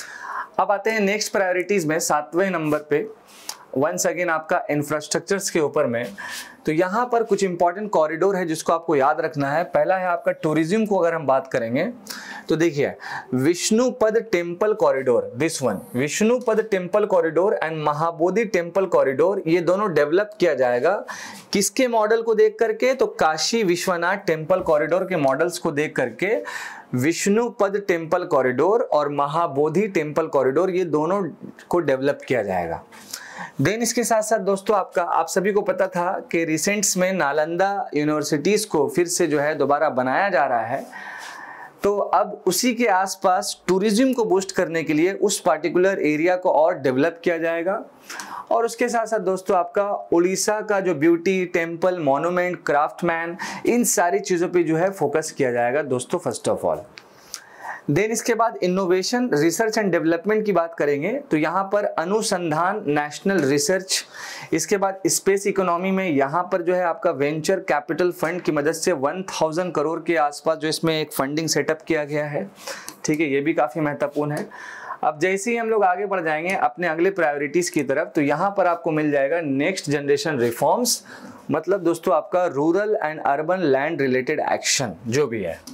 Speaker 1: अब आते हैं नेक्स्ट प्रायोरिटीज में सातवें नंबर पे, वंस अगेन आपका इंफ्रास्ट्रक्चर्स के ऊपर में। तो यहाँ पर कुछ इंपॉर्टेंट कॉरिडोर है जिसको आपको याद रखना है। पहला है आपका टूरिज्म को अगर हम बात करेंगे तो देखिए Vishnupad temple corridor, this one Vishnupad temple corridor and Mahabodhi temple corridor, ये दोनों डेवलप किया जाएगा किसके मॉडल को देख करके, तो काशी विश्वनाथ टेम्पल कॉरिडोर के मॉडल्स को देख करके विष्णुपद टेम्पल कॉरिडोर और महाबोधि टेम्पल कॉरिडोर, ये दोनों को डेवलप किया जाएगा। देन इसके साथ साथ दोस्तों आपका आप सभी को पता था कि रिसेंट्स में नालंदा यूनिवर्सिटीज को फिर से जो है दोबारा बनाया जा रहा है, तो अब उसी के आसपास टूरिज्म को बूस्ट करने के लिए उस पार्टिकुलर एरिया को और डेवलप किया जाएगा। और उसके साथ साथ दोस्तों आपका उड़ीसा का जो ब्यूटी टेम्पल, मॉन्यूमेंट, क्राफ्टमैन, इन सारी चीज़ों पे जो है फोकस किया जाएगा दोस्तों फर्स्ट ऑफ ऑल। देन इसके बाद इनोवेशन, रिसर्च एंड डेवलपमेंट की बात करेंगे तो यहाँ पर अनुसंधान, नेशनल रिसर्च। इसके बाद स्पेस इकोनॉमी में यहाँ पर जो है आपका वेंचर कैपिटल फंड की मदद से वन थाउजेंड करोड़ के आसपास जो इसमें एक फंडिंग सेटअप किया गया है। ठीक है, ये भी काफ़ी महत्वपूर्ण है। अब जैसे ही हम लोग आगे बढ़ जाएंगे अपने अगले प्रायोरिटीज़ की तरफ, तो यहाँ पर आपको मिल जाएगा नेक्स्ट जनरेशन रिफॉर्म्स, मतलब दोस्तों आपका rural and urban land related action जो भी है।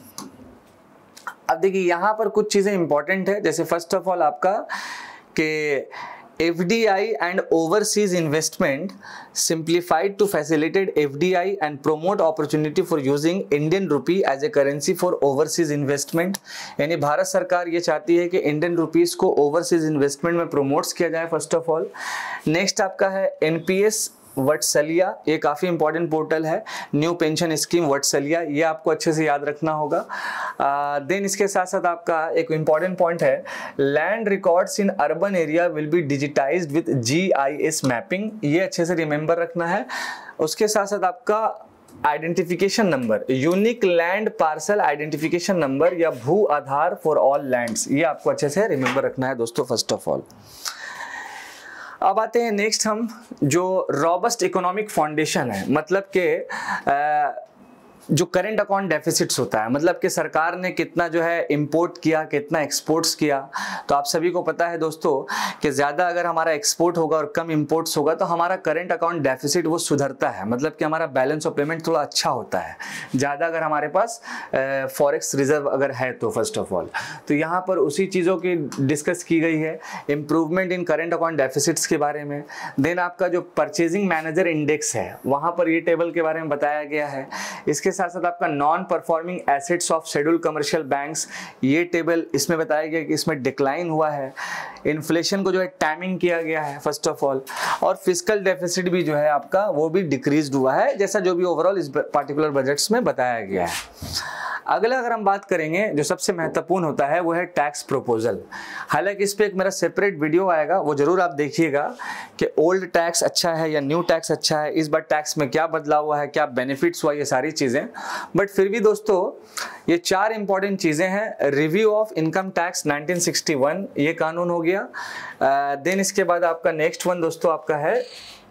Speaker 1: अब देखिए यहाँ पर कुछ चीज़ें इंपॉर्टेंट है, जैसे फर्स्ट ऑफ ऑल आपका कि F D I and overseas investment simplified to facilitate F D I and promote opportunity for using Indian rupee as a currency for overseas investment। यानी भारत सरकार ये चाहती है कि इंडियन रुपीस को ओवरसीज इन्वेस्टमेंट में प्रमोट्स किया जाए फर्स्ट ऑफ ऑल। नेक्स्ट आपका है N P S वत्सलिया, ये काफ़ी इंपॉर्टेंट पोर्टल है, न्यू पेंशन स्कीम वत्सलिया, ये आपको अच्छे से याद रखना होगा। देन इसके साथ साथ आपका एक इंपॉर्टेंट पॉइंट है, land records in urban area will be digitised with G I S mapping, ये अच्छे से रिमेंबर रखना है। उसके साथ साथ आपका identification number, unique land parcel identification number या भू आधार फॉर ऑल लैंड्स, ये आपको अच्छे से रिमेंबर रखना है दोस्तों फर्स्ट ऑफ ऑल। अब आते हैं नेक्स्ट हम जो रॉबस्ट इकोनॉमिक फाउंडेशन है, मतलब के जो करेंट अकाउंट डेफिसिट्स होता है, मतलब कि सरकार ने कितना जो है इंपोर्ट किया, कितना एक्सपोर्ट्स किया। तो आप सभी को पता है दोस्तों कि ज़्यादा अगर हमारा एक्सपोर्ट होगा और कम इंपोर्ट्स होगा तो हमारा करेंट अकाउंट डेफिसिट वो सुधरता है, मतलब कि हमारा बैलेंस ऑफ पेमेंट थोड़ा अच्छा होता है ज़्यादा अगर हमारे पास फॉरेक्स रिजर्व अगर है तो फर्स्ट ऑफ ऑल। तो यहाँ पर उसी चीज़ों की डिस्कस की गई है, improvement in current account deficits के बारे में। देन आपका जो परचेजिंग मैनेजर इंडेक्स है वहाँ पर ये टेबल के बारे में बताया गया है। इसके साथ साथ आपका non performing assets of schedule commercial banks, ये टेबल इसमें बताया गया कि इसमें डिक्लाइन हुआ है। इन्फ्लेशन को जो है टाइमिंग किया गया है फर्स्ट ऑफ ऑल, और फिस्कल डेफिसिट भी जो है आपका वो भी डिक्रीज हुआ है, जैसा जो भी ओवरऑल इस पार्टिकुलर बजट्स में बताया गया है। अगला अगर हम बात करेंगे जो सबसे महत्वपूर्ण होता है वो है टैक्स प्रपोजल। हालांकि इस पे एक मेरा सेपरेट वीडियो आएगा, वो जरूर आप देखिएगा कि ओल्ड टैक्स अच्छा है या न्यू टैक्स अच्छा है, इस बार टैक्स में क्या बदलाव हुआ है, क्या बेनिफिट्स हुआ, ये सारी चीज़ें। बट फिर भी दोस्तों ये चार इंपॉर्टेंट चीज़ें हैं। Review of income tax nineteen sixty one, ये कानून हो गया। देन uh, इसके बाद आपका नेक्स्ट वन दोस्तों आपका है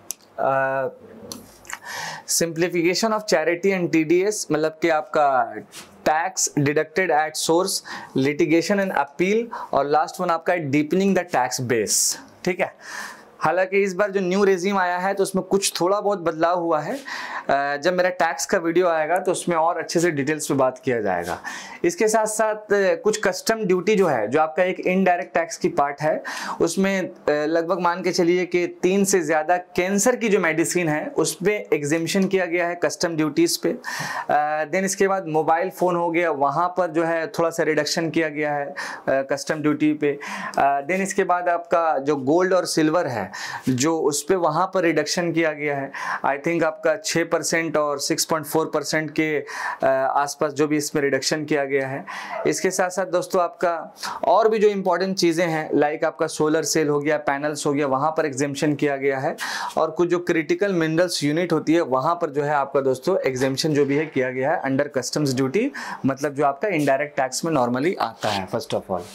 Speaker 1: simplification of charity and T D S, मतलब कि आपका tax deducted at source, litigation and appeal, और लास्ट वन आपका है डीपनिंग द टैक्स बेस। ठीक है, हालांकि इस बार जो न्यू रेजिम आया है तो उसमें कुछ थोड़ा बहुत बदलाव हुआ है। जब मेरा टैक्स का वीडियो आएगा तो उसमें और अच्छे से डिटेल्स पे बात किया जाएगा। इसके साथ साथ कुछ कस्टम ड्यूटी जो है, जो आपका एक इनडायरेक्ट टैक्स की पार्ट है, उसमें लगभग मान के चलिए कि तीन से ज़्यादा कैंसर की जो मेडिसिन है उस पर एग्जेम्पशन किया गया है कस्टम ड्यूटीज़ पे। देन इसके बाद मोबाइल फ़ोन हो गया, वहाँ पर जो है थोड़ा सा रिडक्शन किया गया है कस्टम ड्यूटी पे। देन इसके बाद आपका जो गोल्ड और सिल्वर है जो उस पे वहाँ पर रिडक्शन किया गया है, आई थिंक आपका छः परसेंट और सिक्स पॉइंट फोर परसेंट के आसपास जो भी इसमें रिडक्शन किया गया है। इसके साथ साथ दोस्तों आपका और भी जो इम्पोर्टेंट चीज़ें हैं लाइक आपका सोलर सेल हो गया, पैनल्स हो गया, वहाँ पर एग्जेम्पशन किया गया है, और कुछ जो क्रिटिकल मिनरल्स यूनिट होती है वहाँ पर जो है आपका दोस्तों एग्जेम्पशन जो भी है किया गया है अंडर कस्टम्स ड्यूटी, मतलब जो आपका इनडायरेक्ट टैक्स में नॉर्मली आता है फर्स्ट ऑफ ऑल।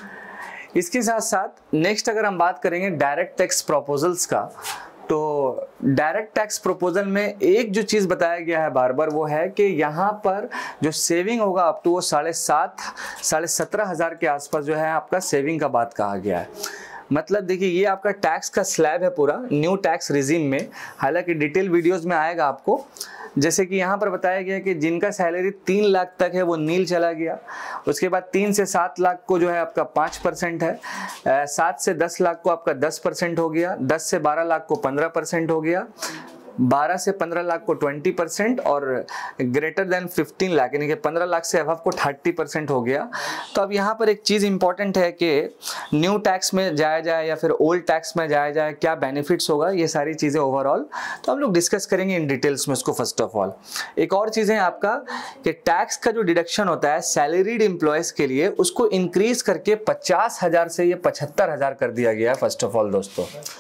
Speaker 1: इसके साथ साथ नेक्स्ट अगर हम बात करेंगे डायरेक्ट टैक्स प्रपोजल्स का, तो डायरेक्ट टैक्स प्रपोजल में एक जो चीज़ बताया गया है बार बार वो है कि यहाँ पर जो सेविंग होगा अप टू वो साढ़े सात साढ़े सत्रह हज़ार के आसपास जो है आपका सेविंग का बात कहा गया है। मतलब देखिए ये आपका टैक्स का स्लैब है पूरा न्यू टैक्स रिजीम में, हालांकि डिटेल वीडियोस में आएगा आपको। जैसे कि यहाँ पर बताया गया कि जिनका सैलरी तीन लाख तक है वो नील चला गया, उसके बाद तीन से सात लाख को जो है आपका पाँच परसेंट है, सात से दस लाख को आपका दस परसेंट हो गया, दस से बारह लाख को पंद्रह परसेंट हो गया, बारह से पंद्रह लाख को बीस परसेंट, और ग्रेटर देन पंद्रह लाख यानी कि पंद्रह लाख से अबव को तीस परसेंट हो गया। तो अब यहाँ पर एक चीज़ इंपॉर्टेंट है कि न्यू टैक्स में जाया जाए या फिर ओल्ड टैक्स में जाया जाए, क्या बेनिफिट्स होगा, ये सारी चीज़ें ओवरऑल तो हम लोग डिस्कस करेंगे इन डिटेल्स में उसको। फर्स्ट ऑफ ऑल एक और चीज़ है आपका कि टैक्स का जो डिडक्शन होता है सैलरीड एम्प्लॉयज़ के लिए उसको इंक्रीज करके पचास हज़ार से ये पचहत्तर हज़ार कर दिया गया है फर्स्ट ऑफ ऑल दोस्तों।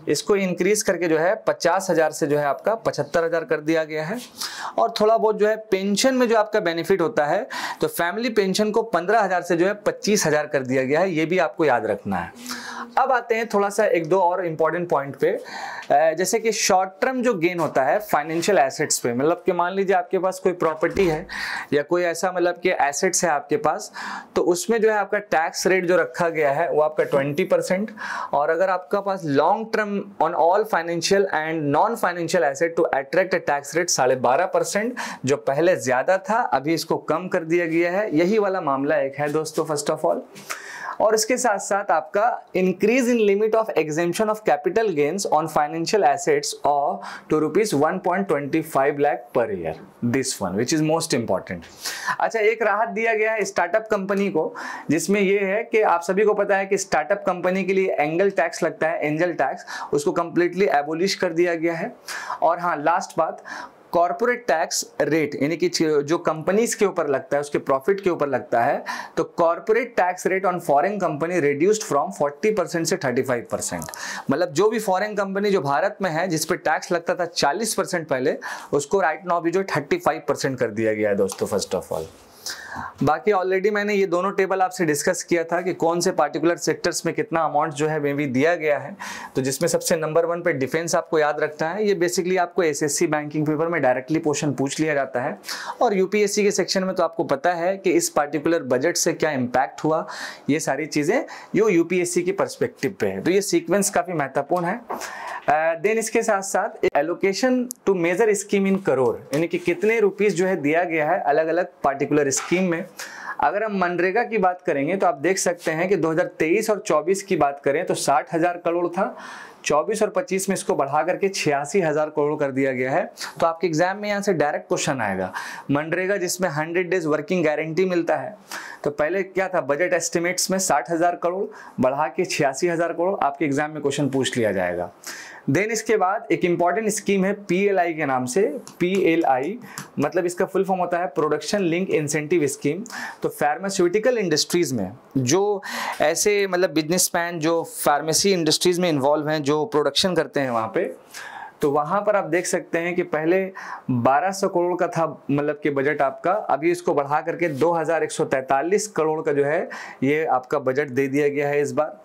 Speaker 1: इसको इंक्रीज करके जो है पचास हजार से जो है आपका पचहत्तर हजार कर दिया गया है। और थोड़ा बहुत जो है पेंशन में जो आपका बेनिफिट होता है तो फैमिली पेंशन को पंद्रह हजार से जो है पच्चीस हजार कर दिया गया है, ये भी आपको याद रखना है। अब आते हैं थोड़ा सा एक दो और इंपॉर्टेंट पॉइंट पे, जैसे कि शॉर्ट टर्म जो गेन होता है फाइनेंशियल एसेट्स पे, मतलब कि मान लीजिए आपके पास कोई प्रॉपर्टी है या कोई ऐसा मतलब कि एसेट्स है आपके पास, तो उसमें जो है आपका टैक्स रेट जो रखा गया है वो आपका ट्वेंटी परसेंट, और अगर आपका पास long term on all financial and non financial asset to attract tax rate साढ़े बारह परसेंट, जो पहले ज्यादा था अभी इसको कम कर दिया गया है। यही वाला मामला एक है दोस्तों फर्स्ट ऑफ ऑल। और इसके साथ साथ आपका increase in limit of exemption of capital gains on financial assets और to rupees one point two five lakh per year, this one which is most important. अच्छा, एक राहत दिया गया है स्टार्टअप कंपनी को, जिसमें यह है कि आप सभी को पता है कि स्टार्टअप कंपनी के लिए एंगल टैक्स लगता है, एंजल टैक्स, उसको कंप्लीटली एबोलिश कर दिया गया है। और हाँ, लास्ट बात, कॉर्पोरेट टैक्स रेट यानी कि जो कंपनीज के ऊपर लगता है उसके प्रॉफिट के ऊपर लगता है, तो corporate tax rate on foreign company reduced from forty percent से थर्टी फाइव परसेंट। मतलब जो भी फॉरेन कंपनी जो भारत में है जिस पे टैक्स लगता था चालीस परसेंट पहले, उसको राइट नाउ भी जो थर्टी फाइव परसेंट कर दिया गया है दोस्तों फर्स्ट ऑफ ऑल। बाकी ऑलरेडी मैंने ये दोनों टेबल आपसे डिस्कस किया था कि कौन से पार्टिकुलर सेक्टर्स में कितना अमाउंट जो है मे भी दिया गया है, तो जिसमें सबसे नंबर वन पे डिफेंस आपको याद रखना है। ये बेसिकली आपको एसएससी बैंकिंग पेपर में डायरेक्टली क्वेश्चन पूछ लिया जाता है, और यूपीएससी के सेक्शन में तो आपको पता है कि इस पार्टिकुलर बजट से क्या इम्पैक्ट हुआ, ये सारी चीजें यो यूपीएससी की पर्सपेक्टिव पे है, तो ये सीक्वेंस काफी महत्वपूर्ण है। देन uh, इसके साथ साथ allocation to major scheme in crore, यानी कि कितने रुपीस जो है दिया गया है अलग अलग पार्टिकुलर स्कीम में। अगर हम मनरेगा की बात करेंगे तो आप देख सकते हैं कि दो हज़ार तेईस और चौबीस की बात करें तो साठ हजार करोड़ था, चौबीस और पच्चीस में इसको बढ़ा करके छियासी हजार करोड़ कर दिया गया है। तो आपके एग्जाम में यहाँ से डायरेक्ट क्वेश्चन आएगा, मनरेगा जिसमें हंड्रेड डेज वर्किंग गारंटी मिलता है, तो पहले क्या था बजट एस्टिमेट्स में साठ हजार करोड़ बढ़ा के छियासी हजार करोड़, आपके एग्जाम में क्वेश्चन पूछ लिया जाएगा। देन इसके बाद एक इंपॉर्टेंट स्कीम है पीएलआई के नाम से, पीएलआई मतलब इसका फुल फॉर्म होता है प्रोडक्शन लिंक इंसेंटिव स्कीम। तो फार्मास्यूटिकल इंडस्ट्रीज में जो ऐसे मतलब बिजनेसमैन जो फार्मेसी इंडस्ट्रीज में इन्वॉल्व हैं, जो प्रोडक्शन करते हैं वहाँ पे, तो वहां पर आप देख सकते हैं कि पहले बारह सौ करोड़ का था मतलब कि बजट आपका, अभी इसको बढ़ा करके दो हज़ार एक सौ तैंतालीस करोड़ का जो है ये आपका बजट दे दिया गया है इस बार।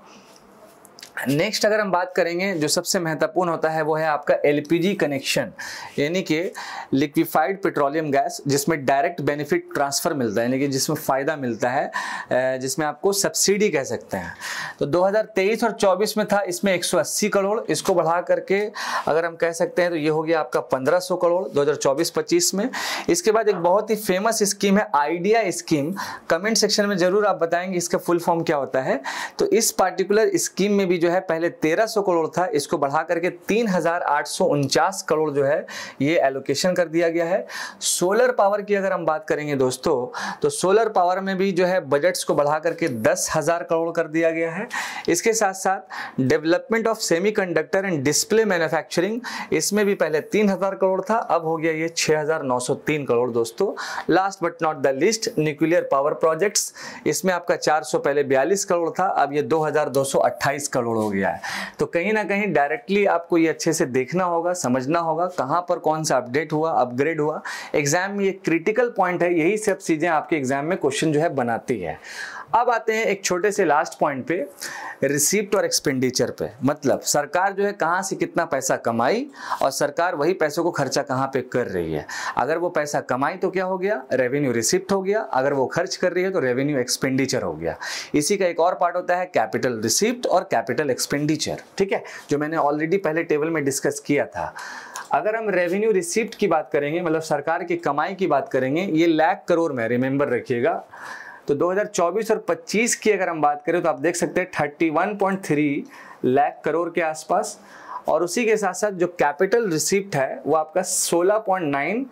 Speaker 1: नेक्स्ट अगर हम बात करेंगे जो सबसे महत्वपूर्ण होता है वो है आपका एलपीजी कनेक्शन, यानी कि लिक्विफाइड पेट्रोलियम गैस, जिसमें डायरेक्ट बेनिफिट ट्रांसफर मिलता है, यानी कि जिसमें फ़ायदा मिलता है, जिसमें आपको सब्सिडी कह सकते हैं। तो दो हज़ार तेईस और चौबीस में था इसमें एक सौ अस्सी करोड़, इसको बढ़ा करके अगर हम कह सकते हैं तो ये हो गया आपका पंद्रह सौ करोड़ दो हज़ार चौबीस पच्चीस में। इसके बाद एक बहुत ही फेमस स्कीम है आइडिया स्कीम, कमेंट सेक्शन में जरूर आप बताएंगे इसका फुल फॉर्म क्या होता है। तो इस पार्टिकुलर स्कीम में भी है पहले तेरह सौ करोड़ था, इसको बढ़ा करके तीन हज़ार आठ सौ उनचास करोड़ जो है ये एलोकेशन कर दिया गया है। सोलर पावर की अगर हम बात करेंगे दोस्तों, तो सोलर पावर में भी जो है बजट्स को बढ़ा करके दस हज़ार करोड़ कर दिया गया है। इसके साथ साथ development of semiconductor and display manufacturing, इसमें भी पहले तीन हज़ार करोड़ था, अब हो गया ये छह हज़ार नौ सौ तीन करोड़ दोस्तों। Last but not the least nuclear power projects, इसमें आपका चार सौ पहले बयालीस करोड़ था, अब ये दो हज़ार दो सौ अट्ठाईस करोड़ हो गया है। तो कहीं ना कहीं डायरेक्टली आपको ये अच्छे से देखना होगा, समझना होगा कहां पर कौन सा अपडेट हुआ, अपग्रेड हुआ। एग्जाम में ये क्रिटिकल पॉइंट है, यही सब चीजें आपके एग्जाम में क्वेश्चन जो है बनाती है। अब आते हैं एक छोटे से लास्ट पॉइंट पे, रिसीप्ट और एक्सपेंडिचर पे, मतलब सरकार जो है कहाँ से कितना पैसा कमाई और सरकार वही पैसों को खर्चा कहाँ पे कर रही है। अगर वो पैसा कमाई तो क्या हो गया, रेवेन्यू रिसिप्ट हो गया, अगर वो खर्च कर रही है तो रेवेन्यू एक्सपेंडिचर हो गया। इसी का एक और पार्ट होता है कैपिटल रिसिप्ट और कैपिटल एक्सपेंडिचर, ठीक है, जो मैंने ऑलरेडी पहले टेबल में डिस्कस किया था। अगर हम रेवेन्यू रिसिप्ट की बात करेंगे, मतलब सरकार की कमाई की बात करेंगे, ये लाख करोड़ में, रिमेंबर रखिएगा। तो दो हज़ार चौबीस और पच्चीस की अगर हम बात करें तो आप देख सकते हैं इकतीस पॉइंट तीन लाख करोड़ के आसपास, और उसी के साथ साथ जो कैपिटल रिसिप्ट है वो आपका सोलह पॉइंट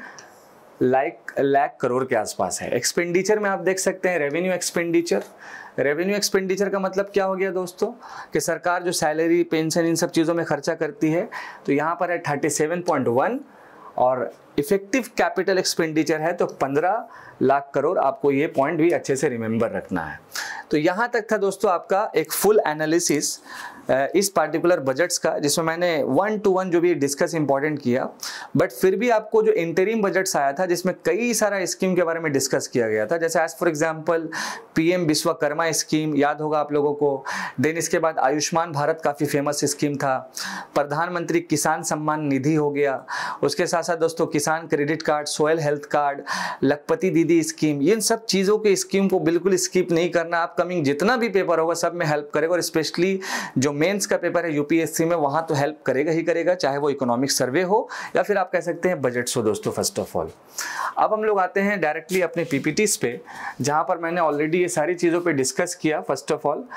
Speaker 1: नौ लाख लाख करोड़ के आसपास है। एक्सपेंडिचर में आप देख सकते हैं रेवेन्यू एक्सपेंडिचर। रेवेन्यू एक्सपेंडिचर का मतलब क्या हो गया दोस्तों, कि सरकार जो सैलरी पेंशन इन सब चीज़ों में खर्चा करती है, तो यहाँ पर है सैंतीस पॉइंट एक, और इफेक्टिव कैपिटल एक्सपेंडिचर है तो पंद्रह लाख करोड़। आपको ये पॉइंट भी अच्छे से रिमेंबर रखना है। तो यहाँ तक था दोस्तों आपका एक फुल एनालिसिस इस पार्टिकुलर बजट्स का, जिसमें मैंने वन टू वन जो भी डिस्कस इंपॉर्टेंट किया। बट फिर भी आपको जो इंटरिम बजट्स आया था जिसमें कई सारा स्कीम के बारे में डिस्कस किया गया था, जैसे as for example PM Vishwakarma scheme याद होगा आप लोगों को। देन इसके बाद आयुष्मान भारत काफ़ी फेमस स्कीम था। प्रधानमंत्री किसान सम्मान निधि हो गया। उसके साथ साथ दोस्तों Kisan credit card, soil health card, Lakhpati Didi scheme, इन सब चीज़ों के स्कीम को बिल्कुल स्किप नहीं करना। अपकमिंग जितना भी पेपर होगा सब में हेल्प करेगा, और स्पेशली जो मेंस का पेपर है यूपीएससी में वहां तो हेल्प करेगा ही करेगा, चाहे वो इकोनॉमिक सर्वे हो या फिर आप कह सकते हैं बजट्स हो दोस्तों। फर्स्ट ऑफ ऑल अब हम लोग आते हैं डायरेक्टली अपने पीपीटीज पे, जहां पर मैंने ऑलरेडी ये सारी चीज़ों पे डिस्कस किया। First of all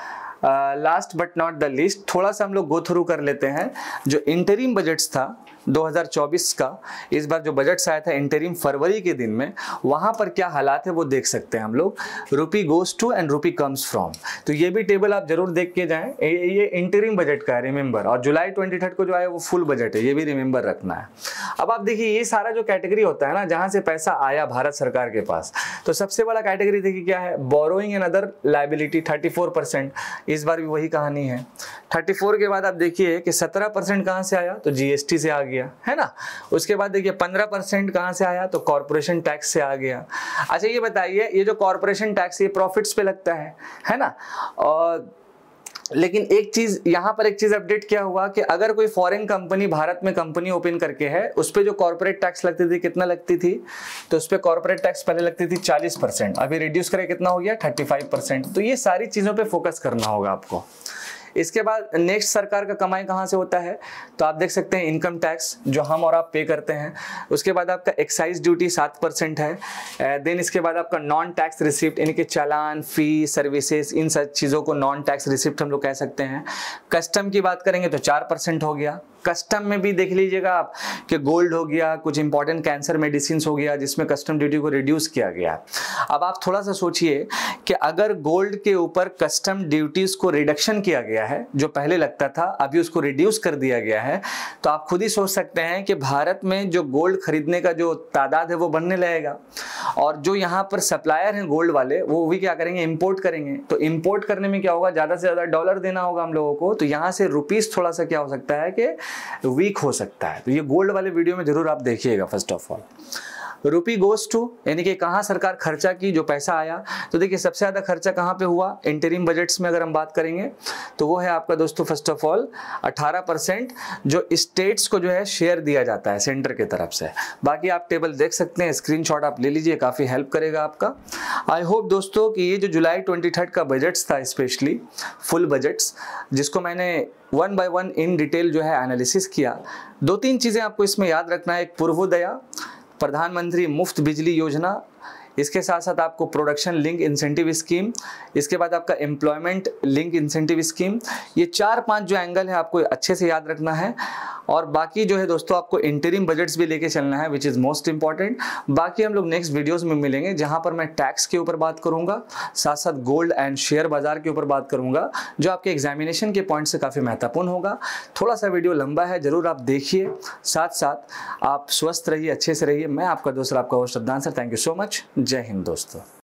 Speaker 1: last but not the least थोड़ा सा हम लोग गो थ्रू कर लेते हैं जो इंटरिम बजट्स था दो हज़ार चौबीस का। इस बार जो बजट्स आया था इंटरिम फरवरी के दिन में, वहां पर क्या हालात है वो देख सकते हैं हम लोग। Rupee goes to and rupee comes from, तो ये भी टेबल आप जरूर देख के जाएं। ये इंटरिम बजट का है रिमेंबर, और जुलाई ट्वेंटी थर्ड को जो आया वो फुल बजट है, ये भी रिमेंबर रखना है। अब आप देखिए ये सारा जो कैटेगरी होता है ना जहां से पैसा आया भारत सरकार के पास, तो सबसे बड़ा कैटेगरी देखिए क्या है, borrowing and other liability thirty four percent. इस बार भी वही कहानी है। चौंतीस के बाद आप देखिए कि सत्रह परसेंट कहां से आया, तो जीएसटी से आ गया, है ना। उसके बाद देखिए पंद्रह परसेंट कहां से आया, तो कॉर्पोरेशन टैक्स से आ गया। अच्छा ये बताइए, ये जो कॉर्पोरेशन टैक्स ये प्रॉफिट्स पे लगता है, है ना। और लेकिन एक चीज यहाँ पर एक चीज अपडेट क्या हुआ कि अगर कोई फॉरेन कंपनी भारत में कंपनी ओपन करके है, उस पर जो कॉर्पोरेट टैक्स लगती थी कितना लगती थी, तो उस पर कॉर्पोरेट टैक्स पहले लगती थी चालीस परसेंट, अभी रिड्यूस करे कितना हो गया पैंतीस परसेंट। तो ये सारी चीजों पे फोकस करना होगा आपको। इसके बाद नेक्स्ट सरकार का कमाई कहाँ से होता है, तो आप देख सकते हैं इनकम टैक्स जो हम और आप पे करते हैं। उसके बाद आपका एक्साइज ड्यूटी सात परसेंट है। देन इसके बाद आपका नॉन टैक्स रिसिप्ट, यानी कि चालान, फी, सर्विसेज, इन सब चीज़ों को नॉन टैक्स रिसिप्ट हम लोग कह सकते हैं। कस्टम की बात करेंगे तो चार परसेंट हो गया। कस्टम में भी देख लीजिएगा आप कि गोल्ड हो गया, कुछ इंपॉर्टेंट कैंसर मेडिसिन हो गया जिसमें कस्टम ड्यूटी को रिड्यूस किया गया। अब आप थोड़ा सा सोचिए कि अगर गोल्ड के ऊपर कस्टम ड्यूटीज को रिडक्शन किया गया है, जो पहले लगता था अभी उसको रिड्यूस कर दिया गया है, तो आप खुद ही सोच सकते हैं कि भारत में जो गोल्ड खरीदने का जो तादाद है वो बढ़ने लगेगा, और जो यहाँ पर सप्लायर हैं गोल्ड वाले वो भी क्या करेंगे, इंपोर्ट करेंगे। तो इंपोर्ट करने में क्या होगा, ज्यादा से ज्यादा डॉलर देना होगा हम लोगों को, तो यहाँ से रुपीस थोड़ा सा क्या हो सकता है कि वीक हो सकता है। तो ये गोल्ड वाले वीडियो में जरूर आप देखिएगा। First of all rupee goes to, यानी कि कहाँ सरकार खर्चा की, जो पैसा आया, तो देखिए सबसे ज्यादा खर्चा कहाँ पे हुआ इंटरिम बजट्स में अगर हम बात करेंगे तो वो है आपका दोस्तों फर्स्ट ऑफ ऑल अठारह परसेंट जो स्टेट्स को जो है शेयर दिया जाता है सेंटर की तरफ से। बाकी आप टेबल देख सकते हैं, स्क्रीनशॉट आप ले लीजिए, काफी हेल्प करेगा आपका। आई होप दोस्तों कि ये जो जुलाई ट्वेंटी थर्ड का बजट्स था, स्पेशली फुल बजट्स, जिसको मैंने one by one in detail जो है एनालिसिस किया, दो तीन चीजें आपको इसमें याद रखना है। एक पूर्वोदया, प्रधानमंत्री मुफ्त बिजली योजना, इसके साथ साथ आपको प्रोडक्शन लिंक इंसेंटिव स्कीम, इसके बाद आपका एम्प्लॉयमेंट लिंक इंसेंटिव स्कीम। ये चार पांच जो एंगल है आपको अच्छे से याद रखना है। और बाकी जो है दोस्तों आपको इंटरिम बजट्स भी लेके चलना है, विच इज मोस्ट इंपॉर्टेंट। बाकी हम लोग नेक्स्ट वीडियोस में मिलेंगे जहां पर मैं टैक्स के ऊपर बात करूंगा, साथ साथ गोल्ड एंड शेयर बाजार के ऊपर बात करूंगा, जो आपके एग्जामिनेशन के पॉइंट से काफी महत्वपूर्ण होगा। थोड़ा सा वीडियो लंबा है, जरूर आप देखिए। साथ साथ आप स्वस्थ रहिए, अच्छे से रहिए। मैं आपका दोस्त, आपका host Adnan sir. Thank you so much. जय हिंद दोस्तों।